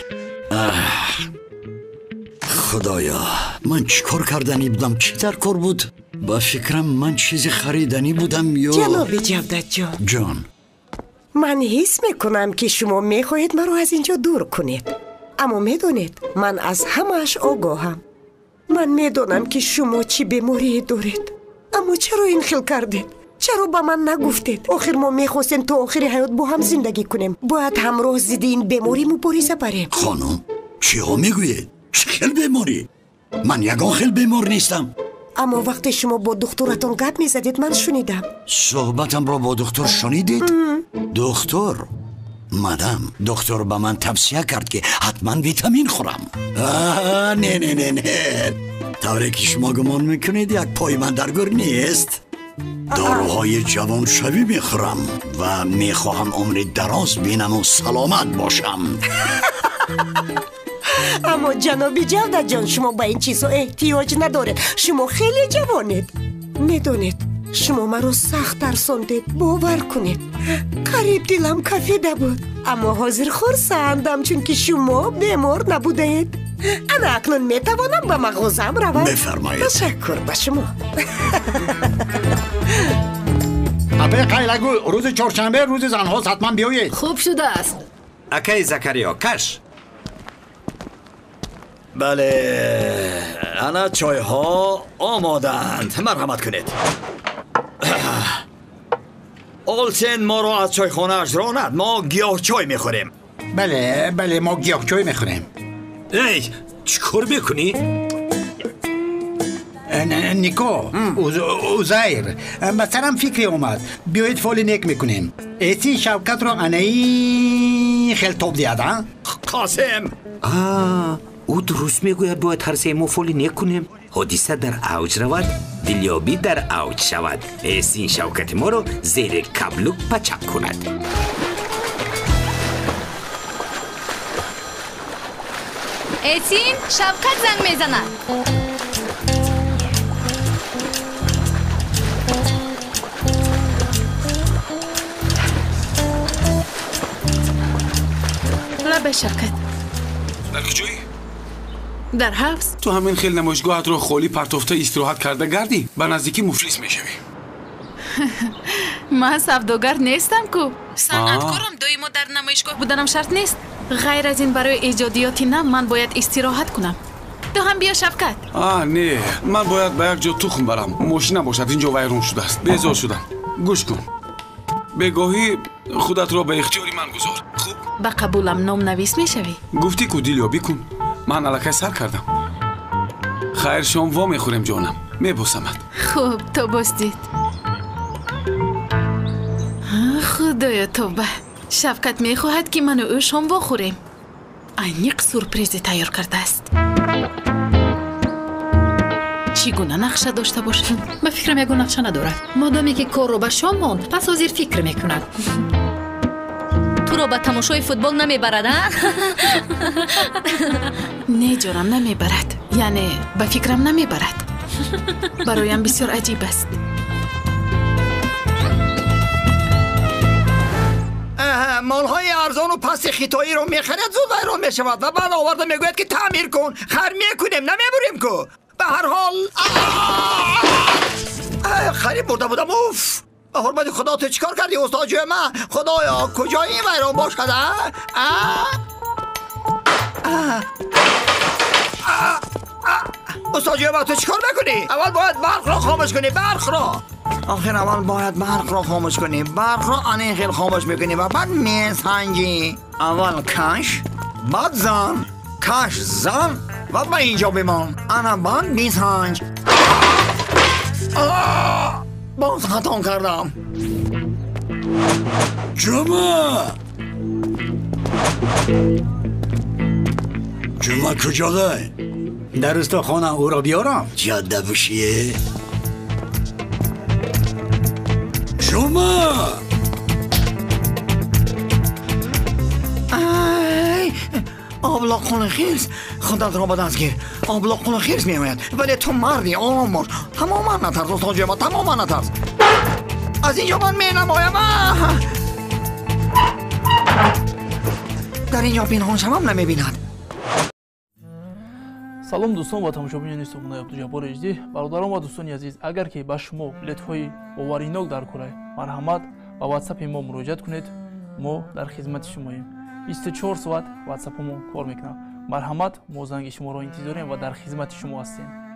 خدایا من چی کار کردنی بودم چی در کار بود؟ با فکرم من چیزی خریدنی بودم یا جناب جودت جان جان من حس میکنم که شما میخواهید مرا از اینجا دور کنید اما میدونید من از همش آگاهم. من میدونم که شما چی بیماری دارید اما چرا این خیل کردید؟ چرا با من نگفتید؟ آخر ما میخواستیم تا آخر حیات با هم زندگی کنیم. باید همراه ضد این بیماری مبارزه بریم. خانم چی ها میگویید؟ چه خیل بیماری؟ من یگان خیل بیمار نیستم. اما وقتی شما با دکترتون گپ میزدید من شنیدم. صحبتم را با دکتر شنیدید؟ دکتر؟ مدام دکتر با من توصیه کرد که حتما ویتامین خورم. آه نه نه نه نه طوری که شما گمان میکنید یک پای من در گور نیست. داروهای جوان شوی میخورم و میخواهم عمر دراز بینم و سلامت باشم. اما جنابی جودت جان شما با این چیزا احتیاج ندارید. شما خیلی جوانید. میدونید شما مرا سخت ترساندید. باور کنید قریب دلم کفیده بود اما حاضر خورسندم چون که شما بیمار نبودید. انا اکنون میتوانم به مغازم روم؟ بفرمایید. تشکر به شما. اپه قیلگو روز چهارشنبه روز زنها حتما بیایید. خوب شده است. اکای زکریا کش. بله انا چای ها آمادند. مرحمت کنید. آلسن ما رو از چای خانه اش راند. ما گیاه چای میخوریم. بله بله ما گیاه چای میخوریم. ای چیکار میکنی؟ نیکو اوزایر مثلا فکری اومد بیایید فال نیک میکنیم. ایسی شوکت رو انایی خیلی توب دیاد ها؟ قاسم آه او درست میگوید باید هر سه ما فال نیک کنیم. حادثه در اوج رود دلیابی در اوج شود. ایسی شوکت ما رو زیر کبلوک پچک کند. اسین شوکت زنگ میزند. لبه شوکت در کجایی؟ در حبس. تو همین خیلی نمایشگاهت رو خالی پرتافته استراحت کرده گردی به نزدیکی مفلس میشوی. من سوداگر نیستم کو. صنعتکارم دائما در نمایشگاه بودنم شرط نیست. غیر از این برای ایجادیاتی نه من باید استراحت کنم. تو هم بیا شفقت. آه نه من باید به یک جا تخم برم. ماشین نباشد اینجا ویرون شده است. بیزار شدم. گوش کن. بگاهی خودت را به اختیاری من گذار. خوب؟ به قبولم نام نویس میشوی. گفتی که دیلیابی کن. من الکی سر کردم. خیر شام وا میخوریم جانم. میبوسمت. خوب تو بستید. خدایا توبه. شفقت میخواهد که من و او شام وا خوریم. اینیق سورپریزی تیار کرده است. چگونه نقشه داشته باشد؟ من فکرم یگو نقشه ندارد. مادامی که کار رو به شام ماند پس حاضر فکر میکند. تو رو به تماشای فوتبال نمیبرد ها؟ نه جارم نمیبرد. یعنی به فکرم نمیبرد. برایم بسیار عجیب است. مالهای ارزان و پس خیتایی رو میخرد زود ویران میشود و بعد آورده میگوید که تعمیر کن. خر میکنیم نمیبریم که. به هر حال خرید برده بودم. اوف به حرمت خدا تو چیکار کردی استاد جوی من؟ خدایا کجای این ویران باشد اه؟ استاد جوی من تو چیکار میکنی؟ اول باید برق را خاموش کنی. برق را آخر اول باید برق را خاموش کنی. برق را انین خیلی خاموش میکنی و بعد میسنجی. اول کش بعد زن. کش زن و به اینجا بمان. انا بعد میسنج. باز خطا کردم. جمعه جمعه کجا ده؟ در استخانه او را بیارم. جاده بشیه جمعه آبلاق خون خیرز خودت را به دست گیر. آبلاق خون خیرز میآید ولی تو مردی آرام باش. تماما نترس استاد جوی ما. تماما نترس. از اینجا من می نمایم. در اینجا پنهان شوم نمی بیند. салом дӯстон ва тамошобинони сухнаи абдуҷаббор эйчди. бародарон ва дӯстони азиз, агар ки ба шумо билетҳои боваринок дар кораи марҳамат ба ватсапи мо муроҷиат кунед, мо дар хизмати шумоем. бисту чор соат ватсапи мо кор мекунад. марҳамат, мо занги шуморо интизорем ва дар хизмати шумо ҳастем.